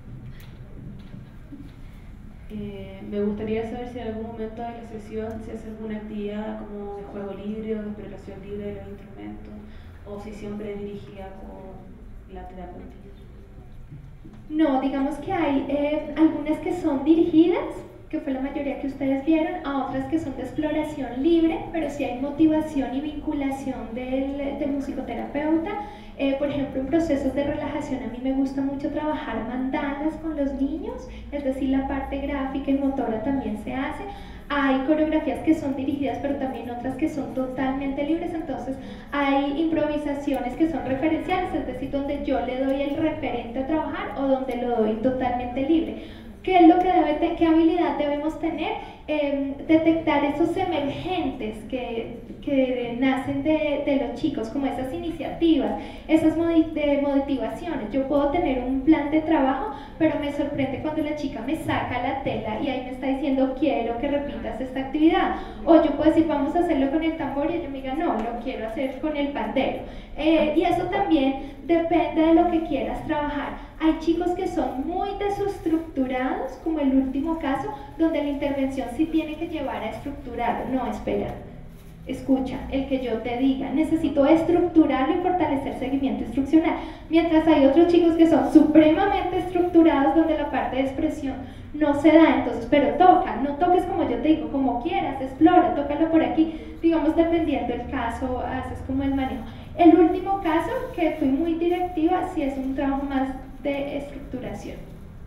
Eh, me gustaría saber si en algún momento de la sesión se hace alguna actividad como de juego libre o de exploración libre de los instrumentos, o si siempre es dirigida con la terapeuta. No, digamos que hay eh, algunas que son dirigidas, que que fue la mayoría que ustedes vieron, a otras que son de exploración libre, pero sí hay motivación y vinculación del, del musicoterapeuta. Eh, por ejemplo, en procesos de relajación a mí me gusta mucho trabajar mandalas con los niños, es decir, la parte gráfica y motora también se hace. Hay coreografías que son dirigidas, pero también otras que son totalmente libres, entonces hay improvisaciones que son referenciales, es decir, donde yo le doy el referente a trabajar o donde lo doy totalmente libre. ¿Qué es lo que debe, qué habilidad debemos tener? Eh, detectar esos emergentes que, que nacen de, de los chicos, como esas iniciativas, esas de motivaciones. Yo puedo tener un plan de trabajo, pero me sorprende cuando la chica me saca la tela y ahí me está diciendo quiero que repitas esta actividad. O yo puedo decir vamos a hacerlo con el tambor y ella me diga no, lo quiero hacer con el pandero. Eh, y eso también depende de lo que quieras trabajar. Hay chicos que son muy desestructurados, como el último caso, donde la intervención sí tiene que llevar a estructurarlo. No, espera, escucha, el que yo te diga, necesito estructurarlo y fortalecer seguimiento instruccional. Mientras hay otros chicos que son supremamente estructurados, donde la parte de expresión no se da, entonces, pero toca, no toques como yo te digo, como quieras, explora, tócalo por aquí, digamos, dependiendo del caso, haces como el manejo. El último caso, que fui muy directiva, sí es un trabajo más de estructuración.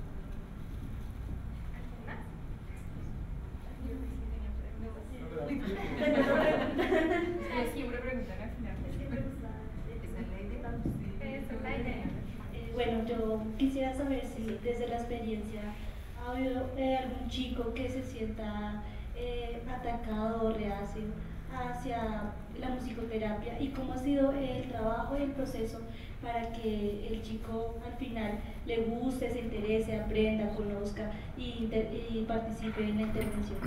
Siempre preguntan al final. Esa es la idea. Eh, bueno, yo quisiera saber si desde la experiencia ha habido eh, algún chico que se sienta eh, atacado o reacio hacia la musicoterapia y cómo ha sido el trabajo y el proceso para que el chico al final le guste, se interese, aprenda, conozca y, inter y participe en la intervención.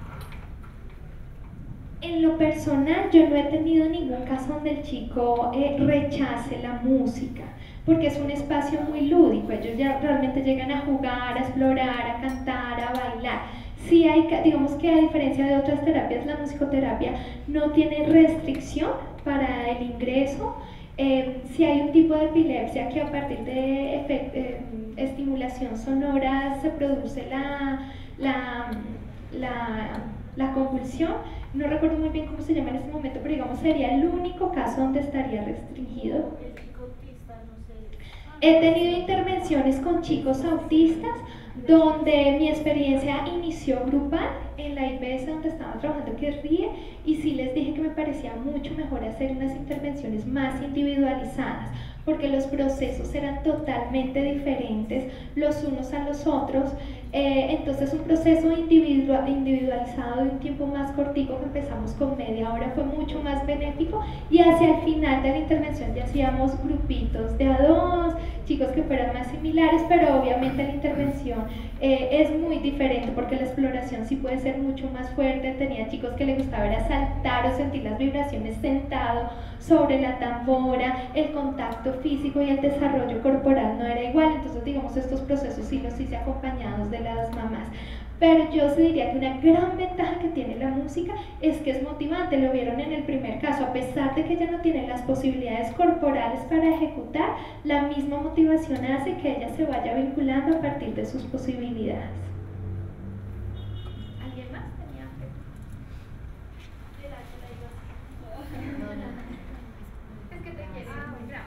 En lo personal, yo no he tenido ningún caso donde el chico eh, rechace la música, porque es un espacio muy lúdico, ellos ya realmente llegan a jugar, a explorar, a cantar, a bailar. Sí hay, digamos que a diferencia de otras terapias, la musicoterapia no tiene restricción para el ingreso. Eh, si hay un tipo de epilepsia que a partir de eh, estimulación sonora se produce la, la, la, la convulsión, no recuerdo muy bien cómo se llama en este momento, pero digamos sería el único caso donde estaría restringido. He tenido intervenciones con chicos autistas donde mi experiencia inició grupal en la I P S donde estaba trabajando que ríe y sí les dije que me parecía mucho mejor hacer unas intervenciones más individualizadas porque los procesos eran totalmente diferentes los unos a los otros. Eh, entonces un proceso individual, individualizado de un tiempo más cortico que empezamos con media hora fue mucho más benéfico y hacia el final de la intervención ya hacíamos grupitos de a dos, chicos que fueran más similares, pero obviamente la intervención eh, es muy diferente porque la exploración sí puede ser mucho más fuerte. Tenía chicos que les gustaba era saltar o sentir las vibraciones sentado sobre la tambora, el contacto físico y el desarrollo corporal no era igual, entonces digamos estos procesos sí los hice acompañados de las mamás. Pero yo se diría que una gran ventaja que tiene la música es que es motivante, lo vieron en el primer caso, a pesar de que ella no tiene las posibilidades corporales para ejecutar, la misma motivación hace que ella se vaya vinculando a partir de sus posibilidades. ¿Alguien más tenía preguntas? Es que te quieres muy bravo.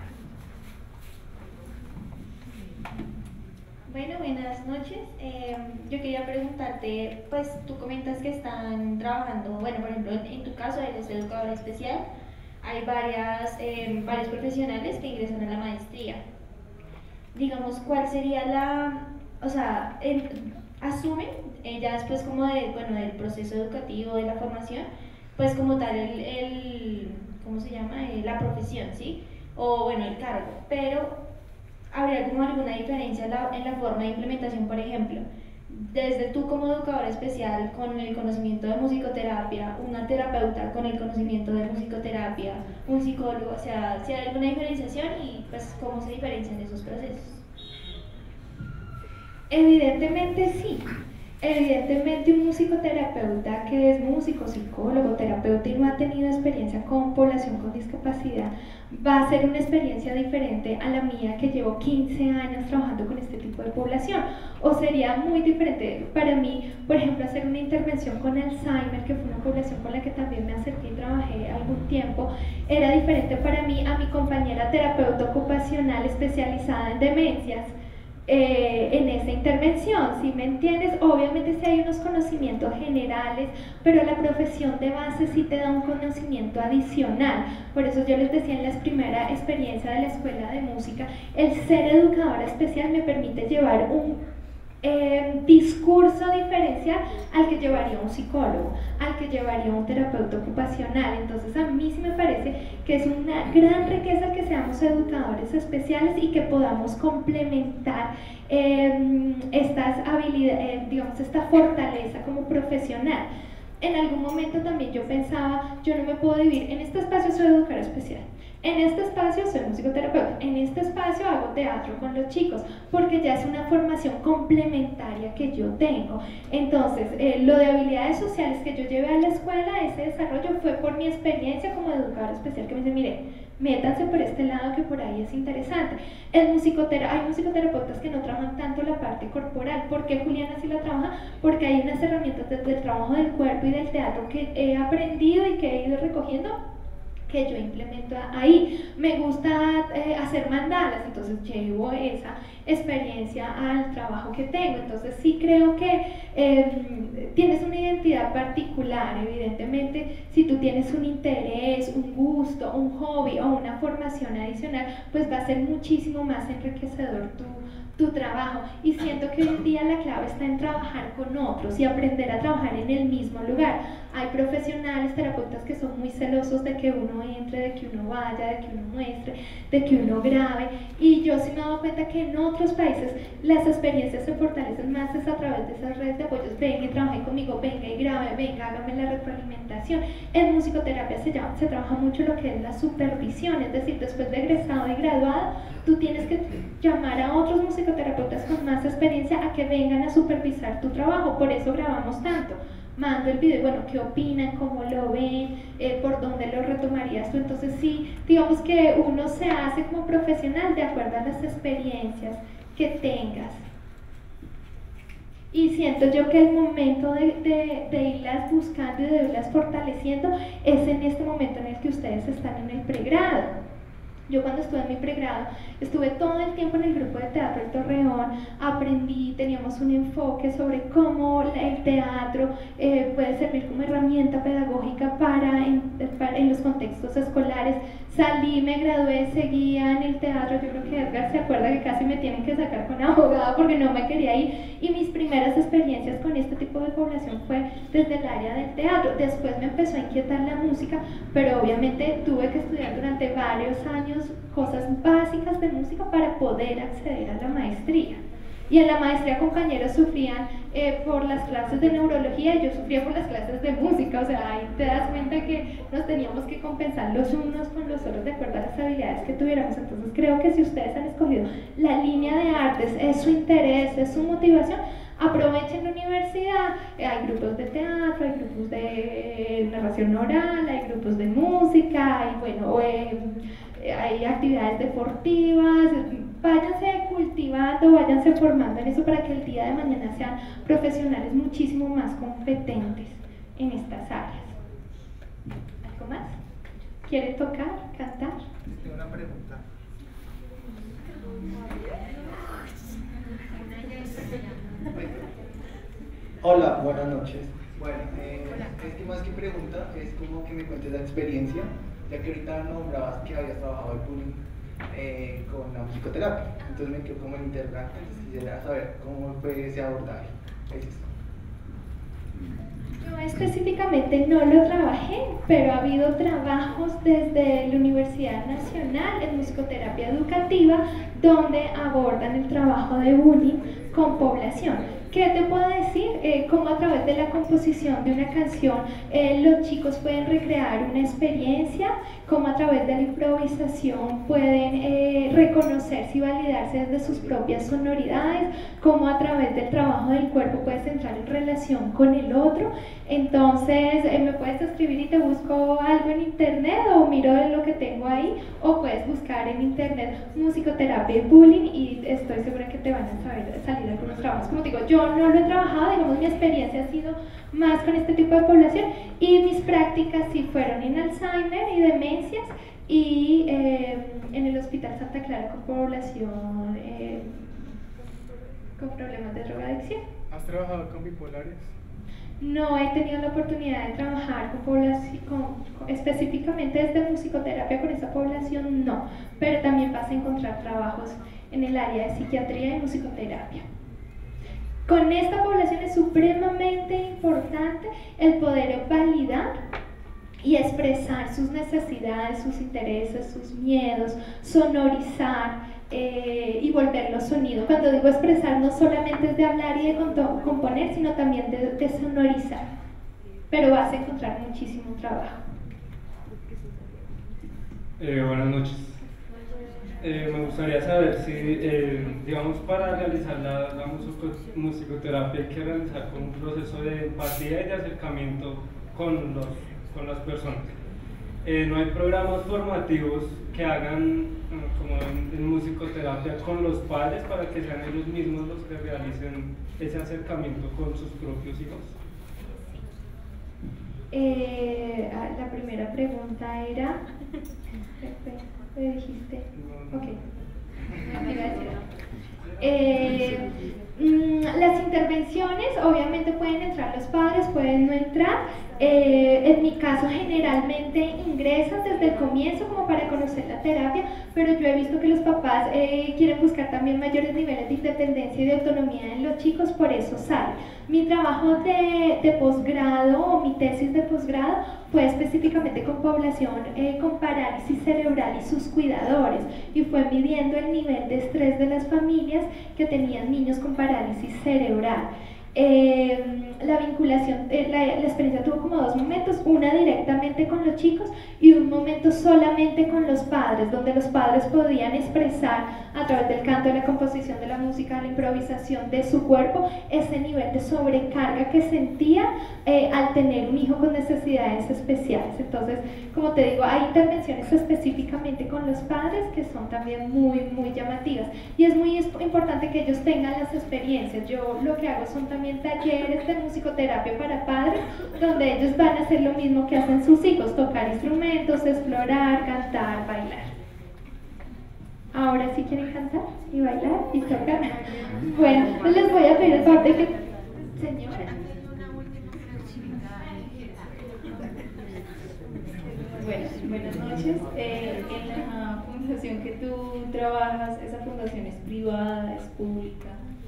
Bueno, buenas noches. Eh, yo quería preguntarte, pues tú comentas que están trabajando, bueno, por ejemplo, en, en tu caso eres educadora especial, hay varias, eh, varios profesionales que ingresan a la maestría. Digamos, ¿cuál sería la, o sea, el, asumen, eh, ya después como de, bueno, del proceso educativo, de la formación, pues como tal el, el ¿cómo se llama? Eh, la profesión, ¿sí? O bueno, el cargo, pero ¿habría como alguna diferencia en la, en la forma de implementación? Por ejemplo, desde tú como educadora especial con el conocimiento de musicoterapia, una terapeuta con el conocimiento de musicoterapia, un psicólogo, o sea, si hay alguna diferenciación y pues cómo se diferencian esos procesos. Evidentemente sí. Evidentemente un musicoterapeuta que es músico, psicólogo, terapeuta y no ha tenido experiencia con población con discapacidad va a ser una experiencia diferente a la mía que llevo quince años trabajando con este tipo de población, o sería muy diferente para mí, por ejemplo, hacer una intervención con Alzheimer, que fue una población con la que también me acerqué y trabajé algún tiempo, era diferente para mí a mi compañera terapeuta ocupacional especializada en demencias. Eh, en esa intervención, ¿sí me entiendes? Obviamente sí hay unos conocimientos generales, pero la profesión de base sí te da un conocimiento adicional. Por eso yo les decía en la primera experiencia de la escuela de música, el ser educadora especial me permite llevar un Eh, discurso diferencial al que llevaría un psicólogo, al que llevaría un terapeuta ocupacional. Entonces a mí sí me parece que es una gran riqueza que seamos educadores especiales y que podamos complementar eh, estas habilidades, eh, digamos, esta fortaleza como profesional. En algún momento también yo pensaba, yo no me puedo dividir, en este espacio soy educadora especial, en este espacio soy musicoterapeuta, en este espacio hago teatro con los chicos, porque ya es una formación complementaria que yo tengo. Entonces, eh, lo de habilidades sociales que yo llevé a la escuela, ese desarrollo fue por mi experiencia como educadora especial, que me dice, mire, métanse por este lado que por ahí es interesante. El musicotera hay musicoterapeutas que no trabajan tanto la parte corporal. ¿Por qué Juliana sí la trabaja? Porque hay unas herramientas desde el trabajo del cuerpo y del teatro que he aprendido y que he ido recogiendo, que yo implemento ahí. Me gusta eh, hacer mandalas, entonces llevo esa experiencia al trabajo que tengo. Entonces sí creo que eh, tienes una identidad particular. Evidentemente, si tú tienes un interés, un gusto, un hobby o una formación adicional, pues va a ser muchísimo más enriquecedor tu tu trabajo, y siento que hoy en día la clave está en trabajar con otros y aprender a trabajar en el mismo lugar. Hay profesionales, terapeutas que son muy celosos de que uno entre, de que uno vaya, de que uno muestre, de que uno grabe, y yo sí me he dado cuenta que en otros países las experiencias se fortalecen más es a través de esas redes de apoyos. Venga y trabaje conmigo, venga y grabe, venga, hágame la retroalimentación. En musicoterapia se, llama, se trabaja mucho lo que es la supervisión, es decir, después de egresado y graduado, tú tienes que llamar a otros musicoterapeutas con más experiencia a que vengan a supervisar tu trabajo. Por eso grabamos tanto. Mando el video, bueno, ¿qué opinan? ¿Cómo lo ven? Eh, ¿Por dónde lo retomarías tú? Entonces sí, digamos que uno se hace como profesional de acuerdo a las experiencias que tengas. Y siento yo que el momento de, de, de irlas buscando y de irlas fortaleciendo es en este momento en el que ustedes están en el pregrado. Yo cuando estuve en mi pregrado, estuve todo el tiempo en el grupo de teatro del Torreón, aprendí, teníamos un enfoque sobre cómo el teatro eh, puede servir como herramienta pedagógica para en, para en los contextos escolares. Salí, me gradué, seguía en el teatro. Yo creo que Edgar se acuerda que casi me tienen que sacar con abogado porque no me quería ir, y mis primeras experiencias con este tipo de población fue desde el área del teatro. Después me empezó a inquietar la música, pero obviamente tuve que estudiar durante varios años cosas básicas de música para poder acceder a la maestría. Y en la maestría compañeros sufrían eh, por las clases de neurología y yo sufría por las clases de música. O sea, ahí te das cuenta que nos teníamos que compensar los unos con los otros de acuerdo a las habilidades que tuviéramos. Entonces creo que si ustedes han escogido la línea de artes, es su interés, es su motivación, aprovechen la universidad. Eh, hay grupos de teatro, hay grupos de eh, narración oral, hay grupos de música, y bueno, eh, hay actividades deportivas. Váyanse cultivando, váyanse formando en eso para que el día de mañana sean profesionales muchísimo más competentes en estas áreas. ¿Algo más? ¿Quiere tocar, cantar? Tengo una pregunta. Hola, buenas noches. Bueno, eh, es que más que pregunta, es como que me cuentes la experiencia, ya que ahorita nombrabas que habías trabajado el bullying eh, con la musicoterapia, entonces me quedo como en interrogante, entonces quisiera saber cómo fue ese abordaje. Eso. Yo específicamente no lo trabajé, pero ha habido trabajos desde la Universidad Nacional en musicoterapia educativa donde abordan el trabajo de bullying con población. ¿Qué te puedo decir? Eh, cómo a través de la composición de una canción eh, los chicos pueden recrear una experiencia, cómo a través de la improvisación pueden eh, reconocerse y validarse desde sus propias sonoridades, cómo a través del trabajo del cuerpo puedes entrar en relación con el otro. Entonces eh, me puedes escribir y te busco algo en internet o miro lo que tengo ahí, o puedes buscar en internet musicoterapia y bullying y estoy segura que te van a saber, salir algunos trabajos. Como digo, yo no lo he trabajado, digamos, mi experiencia ha sido más con este tipo de población y mis prácticas sí fueron en Alzheimer y demencias y eh, en el Hospital Santa Clara con población eh, con problemas de drogadicción. ¿Has trabajado con bipolares? No he tenido la oportunidad de trabajar con población, con, con, específicamente desde musicoterapia con esa población, no, pero también vas a encontrar trabajos en el área de psiquiatría y musicoterapia. Con esta población es supremamente importante el poder validar y expresar sus necesidades, sus intereses, sus miedos, sonorizar eh, y volverlo sonido. Cuando digo expresar, no solamente es de hablar y de componer, sino también de, de sonorizar. Pero vas a encontrar muchísimo trabajo. Eh, buenas noches. Eh, me gustaría saber si, eh, digamos, para realizar la, la musico, musicoterapia hay que realizar con un proceso de empatía y de acercamiento con, los, con las personas. Eh, no hay programas formativos que hagan, como en, en musicoterapia, con los padres para que sean ellos mismos los que realicen ese acercamiento con sus propios hijos. Eh, la primera pregunta era... ¿Me dijiste? Ok. Eh, las intervenciones, obviamente pueden entrar los padres, pueden no entrar. Eh, en mi caso generalmente ingresan desde el comienzo como para conocer la terapia, pero yo he visto que los papás eh, quieren buscar también mayores niveles de independencia y de autonomía en los chicos, por eso sale. Mi trabajo de, de posgrado o mi tesis de posgrado fue específicamente con población eh, con parálisis cerebral y sus cuidadores, y fue midiendo el nivel de estrés de las familias que tenían niños con parálisis cerebral. Eh, la vinculación, eh, la, la experiencia tuvo como dos momentos, una directamente con los chicos y un momento solamente con los padres, donde los padres podían expresar a través del canto, de la composición, de la música, de la improvisación de su cuerpo, ese nivel de sobrecarga que sentían eh, al tener un hijo con necesidades especiales. Entonces, como te digo, hay intervenciones específicamente con los padres que son también muy, muy llamativas, y es muy importante que ellos tengan las experiencias. Yo lo que hago son también talleres de musicoterapia para padres, donde ellos van a hacer lo mismo que hacen sus hijos: tocar instrumentos, explorar, cantar, bailar. Ahora sí quieren cantar y bailar y tocar. Bueno, pues les voy a pedir el favor de que... Señora. Bueno, buenas noches. Eh, en la fundación que tú trabajas, ¿esa fundación es privada, es pública?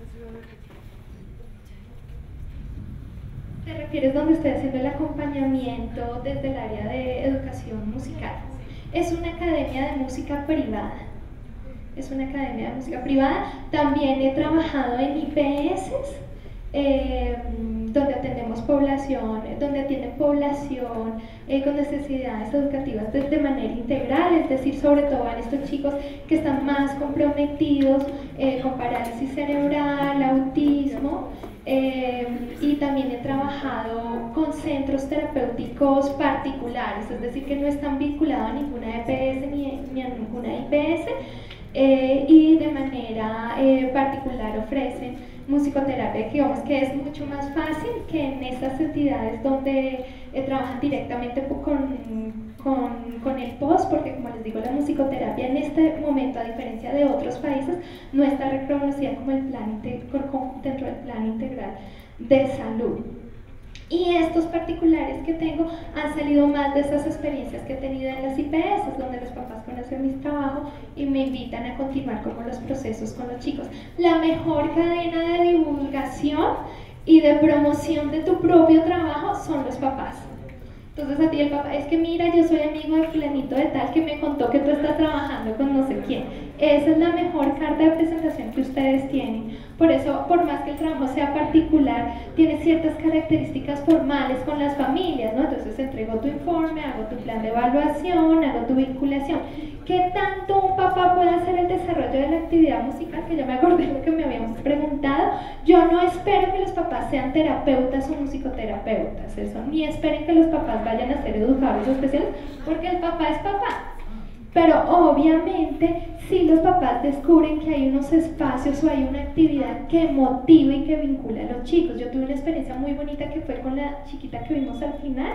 ¿Te refieres donde estoy haciendo el acompañamiento desde el área de educación musical? Es una academia de música privada. Es una academia de música privada. También he trabajado en I P S, eh, donde atendemos población, donde atienden población eh, con necesidades educativas de, de manera integral, es decir, sobre todo en estos chicos que están más comprometidos eh, con parálisis cerebral, autismo. Eh, y también he trabajado con centros terapéuticos particulares, es decir, que no están vinculados a ninguna E P S ni, ni a ninguna I P S, eh, y de manera eh, particular ofrecen musicoterapia, que digamos que es mucho más fácil que en estas entidades donde eh, trabajan directamente con, con, con el P O S, porque como les digo, la musicoterapia en este momento, a diferencia de otros países, no está reconocida como el plan dentro del plan integral de salud. Y estos particulares que tengo han salido más de esas experiencias que he tenido en las I P S, donde los papás conocen mi trabajo y me invitan a continuar como los procesos con los chicos. La mejor cadena de divulgación y de promoción de tu propio trabajo son los papás. Entonces a ti el papá, es que mira, yo soy amigo de fulanito de tal que me contó que tú estás trabajando con no sé quién. Esa es la mejor carta de presentación que ustedes tienen, Por eso, por más que el trabajo sea particular, tiene ciertas características formales con las familias, ¿no? Entonces entrego tu informe, hago tu plan de evaluación, hago tu vinculación. ¿Qué tanto un papá puede hacer el desarrollo de la actividad musical? Que ya me acordé de lo que me habíamos preguntado. Yo no espero que los papás sean terapeutas o musicoterapeutas, eso, ni esperen que los papás vayan a ser educadores especiales, porque el papá es papá. Pero obviamente, si los papás descubren que hay unos espacios o hay una actividad que motiva y que vincula a los chicos. Yo tuve una experiencia muy bonita que fue con la chiquita que vimos al final,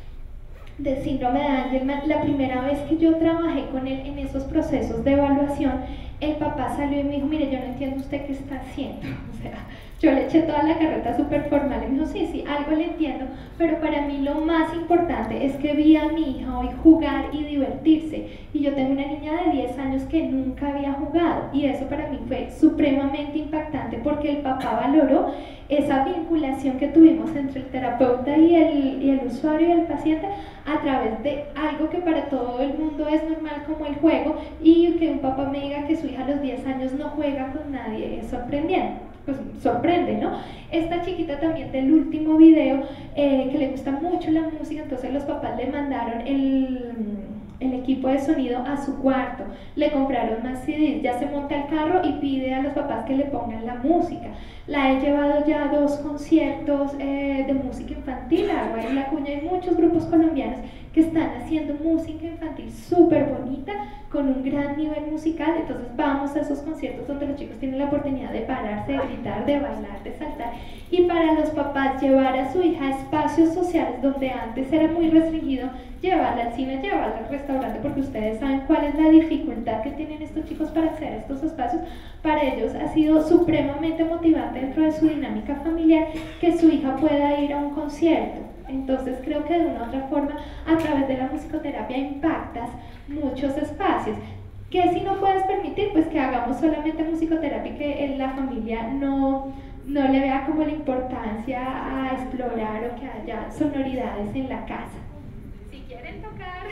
de síndrome de Angelman. La primera vez que yo trabajé con él en esos procesos de evaluación, el papá salió y me dijo, mire, yo no entiendo usted qué está haciendo. O sea, yo le eché toda la carreta súper formal y me dijo, sí, sí, algo le entiendo, pero para mí lo más importante es que vi a mi hija hoy jugar y divertirse. Y yo tengo una niña de diez años que nunca había jugado, y eso para mí fue supremamente impactante porque el papá valoró esa vinculación que tuvimos entre el terapeuta y el, y el usuario y el paciente a través de algo que para todo el mundo es normal como el juego, y que un papá me diga que su hija a los diez años no juega con nadie es sorprendente. Pues sorprende, ¿no? Esta chiquita también del último video, eh, que le gusta mucho la música, entonces los papás le mandaron el, el equipo de sonido a su cuarto, le compraron más C Ds, ya se monta el carro y pide a los papás que le pongan la música. La he llevado ya a dos conciertos eh, de música infantil, Agua en la Cuña, hay muchos grupos colombianos que están haciendo música infantil súper bonita, con un gran nivel musical. Entonces vamos a esos conciertos donde los chicos tienen la oportunidad de pararse, de gritar, de bailar, de saltar. Y para los papás, llevar a su hija a espacios sociales donde antes era muy restringido, llevarla al cine, llevarla al restaurante, porque ustedes saben cuál es la dificultad que tienen estos chicos para acceder a estos espacios. Para ellos ha sido supremamente motivante dentro de su dinámica familiar que su hija pueda ir a un concierto. Entonces creo que de una u otra forma, a través de la musicoterapia impactas muchos espacios. ¿Qué si no puedes permitir? Pues que hagamos solamente musicoterapia y que en la familia no, no le vea como la importancia a explorar o que haya sonoridades en la casa. Si quieren tocar...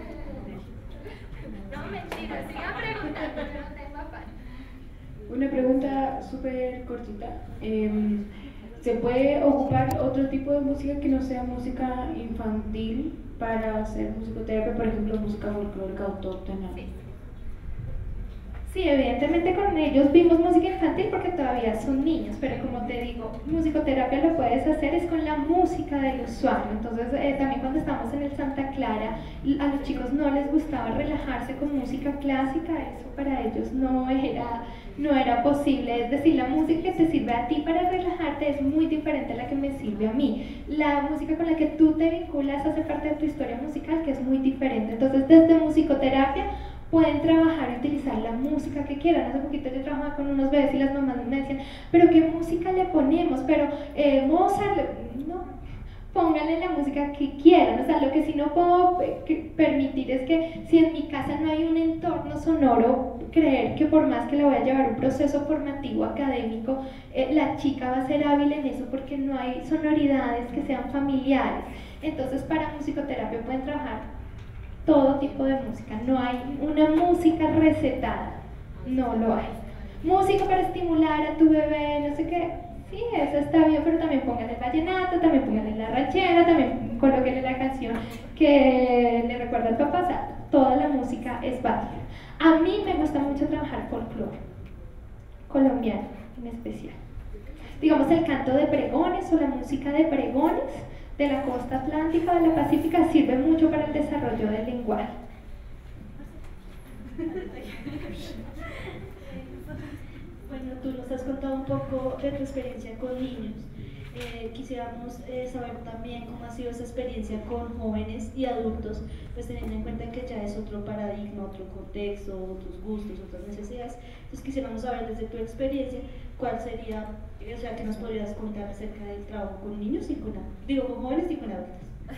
No, mentira, sigan preguntando, no tengo afán. Una pregunta súper cortita. Eh, ¿Se puede ocupar otro tipo de música que no sea música infantil para hacer musicoterapia, por ejemplo, música folclórica autóctona? Sí. Sí, evidentemente con ellos vimos música infantil porque todavía son niños, pero como te digo, musicoterapia lo puedes hacer es con la música del usuario. Entonces eh, también cuando estamos en el Santa Clara, a los chicos no les gustaba relajarse con música clásica, eso para ellos no era, no era posible. Es decir, la música que te sirve a ti para relajarte es muy diferente a la que me sirve a mí. La música con la que tú te vinculas hace parte de tu historia musical, que es muy diferente. Entonces desde musicoterapia pueden trabajar y utilizar la música que quieran. Hace poquito yo trabajaba con unos bebés y las mamás me decían, pero ¿qué música le ponemos? Pero eh, Mozart, no, pónganle la música que quieran. O sea, lo que sí no puedo permitir es que si en mi casa no hay un entorno sonoro, creer que por más que le voy a llevar un proceso formativo académico, eh, la chica va a ser hábil en eso porque no hay sonoridades que sean familiares. Entonces para musicoterapia pueden trabajar todo tipo de música, no hay una música recetada, no lo hay. Música para estimular a tu bebé, no sé qué, sí, eso está bien, pero también pónganle el vallenato, también pónganle la ranchera, también colóquenle la canción que le recuerda al papá. O sea, toda la música es válida. A mí me gusta mucho trabajar folclore colombiano en especial. Digamos el canto de pregones o la música de pregones de la costa atlántica, de la pacífica, sirve mucho para el desarrollo del lenguaje. Bueno, tú nos has contado un poco de tu experiencia con niños. Eh, quisiéramos eh, saber también cómo ha sido esa experiencia con jóvenes y adultos, pues teniendo en cuenta que ya es otro paradigma, otro contexto, otros gustos, otras necesidades. Entonces quisiéramos saber desde tu experiencia cuál sería, o sea, que nos podrías contar acerca del trabajo con niños y con, digo, con jóvenes y con adultos.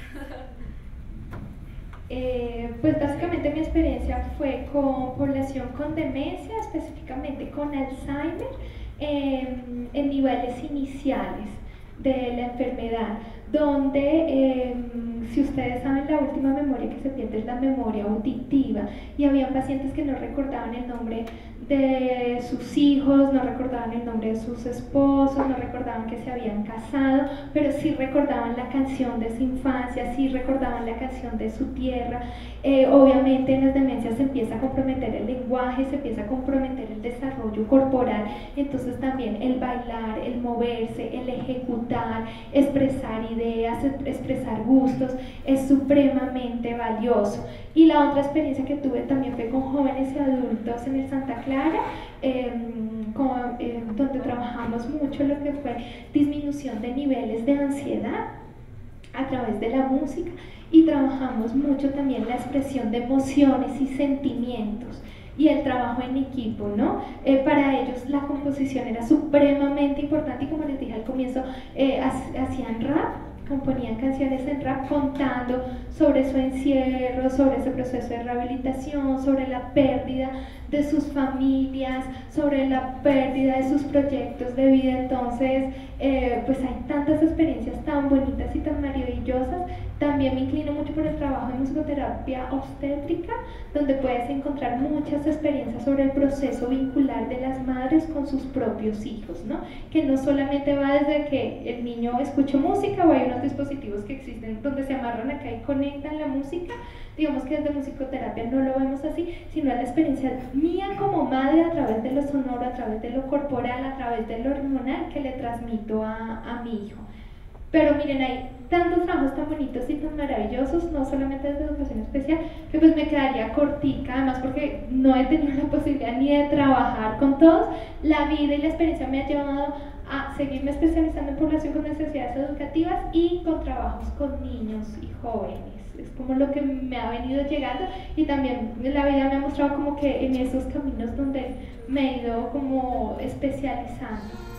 Eh, pues básicamente mi experiencia fue con población con demencia, específicamente con Alzheimer, eh, en niveles iniciales de la enfermedad, donde eh, si ustedes saben, la última memoria que se pierde es la memoria auditiva, y había pacientes que no recordaban el nombre de sus hijos, no recordaban el nombre de sus esposos, no recordaban que se habían casado, pero sí recordaban la canción de su infancia, sí recordaban la canción de su tierra. Eh, obviamente en las demencias se empieza a comprometer el lenguaje, se empieza a comprometer el desarrollo corporal, entonces también el bailar, el moverse, el ejecutar, expresar ideas, expresar gustos es supremamente valioso. Y la otra experiencia que tuve también fue con jóvenes y adultos en el Santa Clara, eh, con, eh, donde trabajamos mucho lo que fue disminución de niveles de ansiedad a través de la música, y trabajamos mucho también la expresión de emociones y sentimientos y el trabajo en equipo, ¿no? Eh, para ellos la composición era supremamente importante y, como les dije al comienzo, eh, hacían rap, componían canciones en rap contando sobre su encierro, sobre ese proceso de rehabilitación, sobre la pérdida de sus familias, sobre la pérdida de sus proyectos de vida. Entonces, eh, pues hay tantas experiencias tan bonitas y tan maravillosas. También me inclino mucho por el trabajo de musicoterapia obstétrica, donde puedes encontrar muchas experiencias sobre el proceso vincular de las madres con sus propios hijos, ¿no? Que no solamente va desde que el niño escucha música, o hay unos dispositivos que existen donde se amarran acá y conectan la música. Digamos que desde musicoterapia no lo vemos así, sino la experiencia mía como madre a través de lo sonoro, a través de lo corporal, a través de lo hormonal que le transmito a, a mi hijo. Pero miren, hay tantos trabajos tan bonitos y tan maravillosos, no solamente desde educación especial, que pues me quedaría cortica, además porque no he tenido la posibilidad ni de trabajar con todos. La vida y la experiencia me ha llevado a seguirme especializando en población con necesidades educativas y con trabajos con niños y jóvenes. Es como lo que me ha venido llegando, y también la vida me ha mostrado como que en esos caminos donde me he ido como especializando.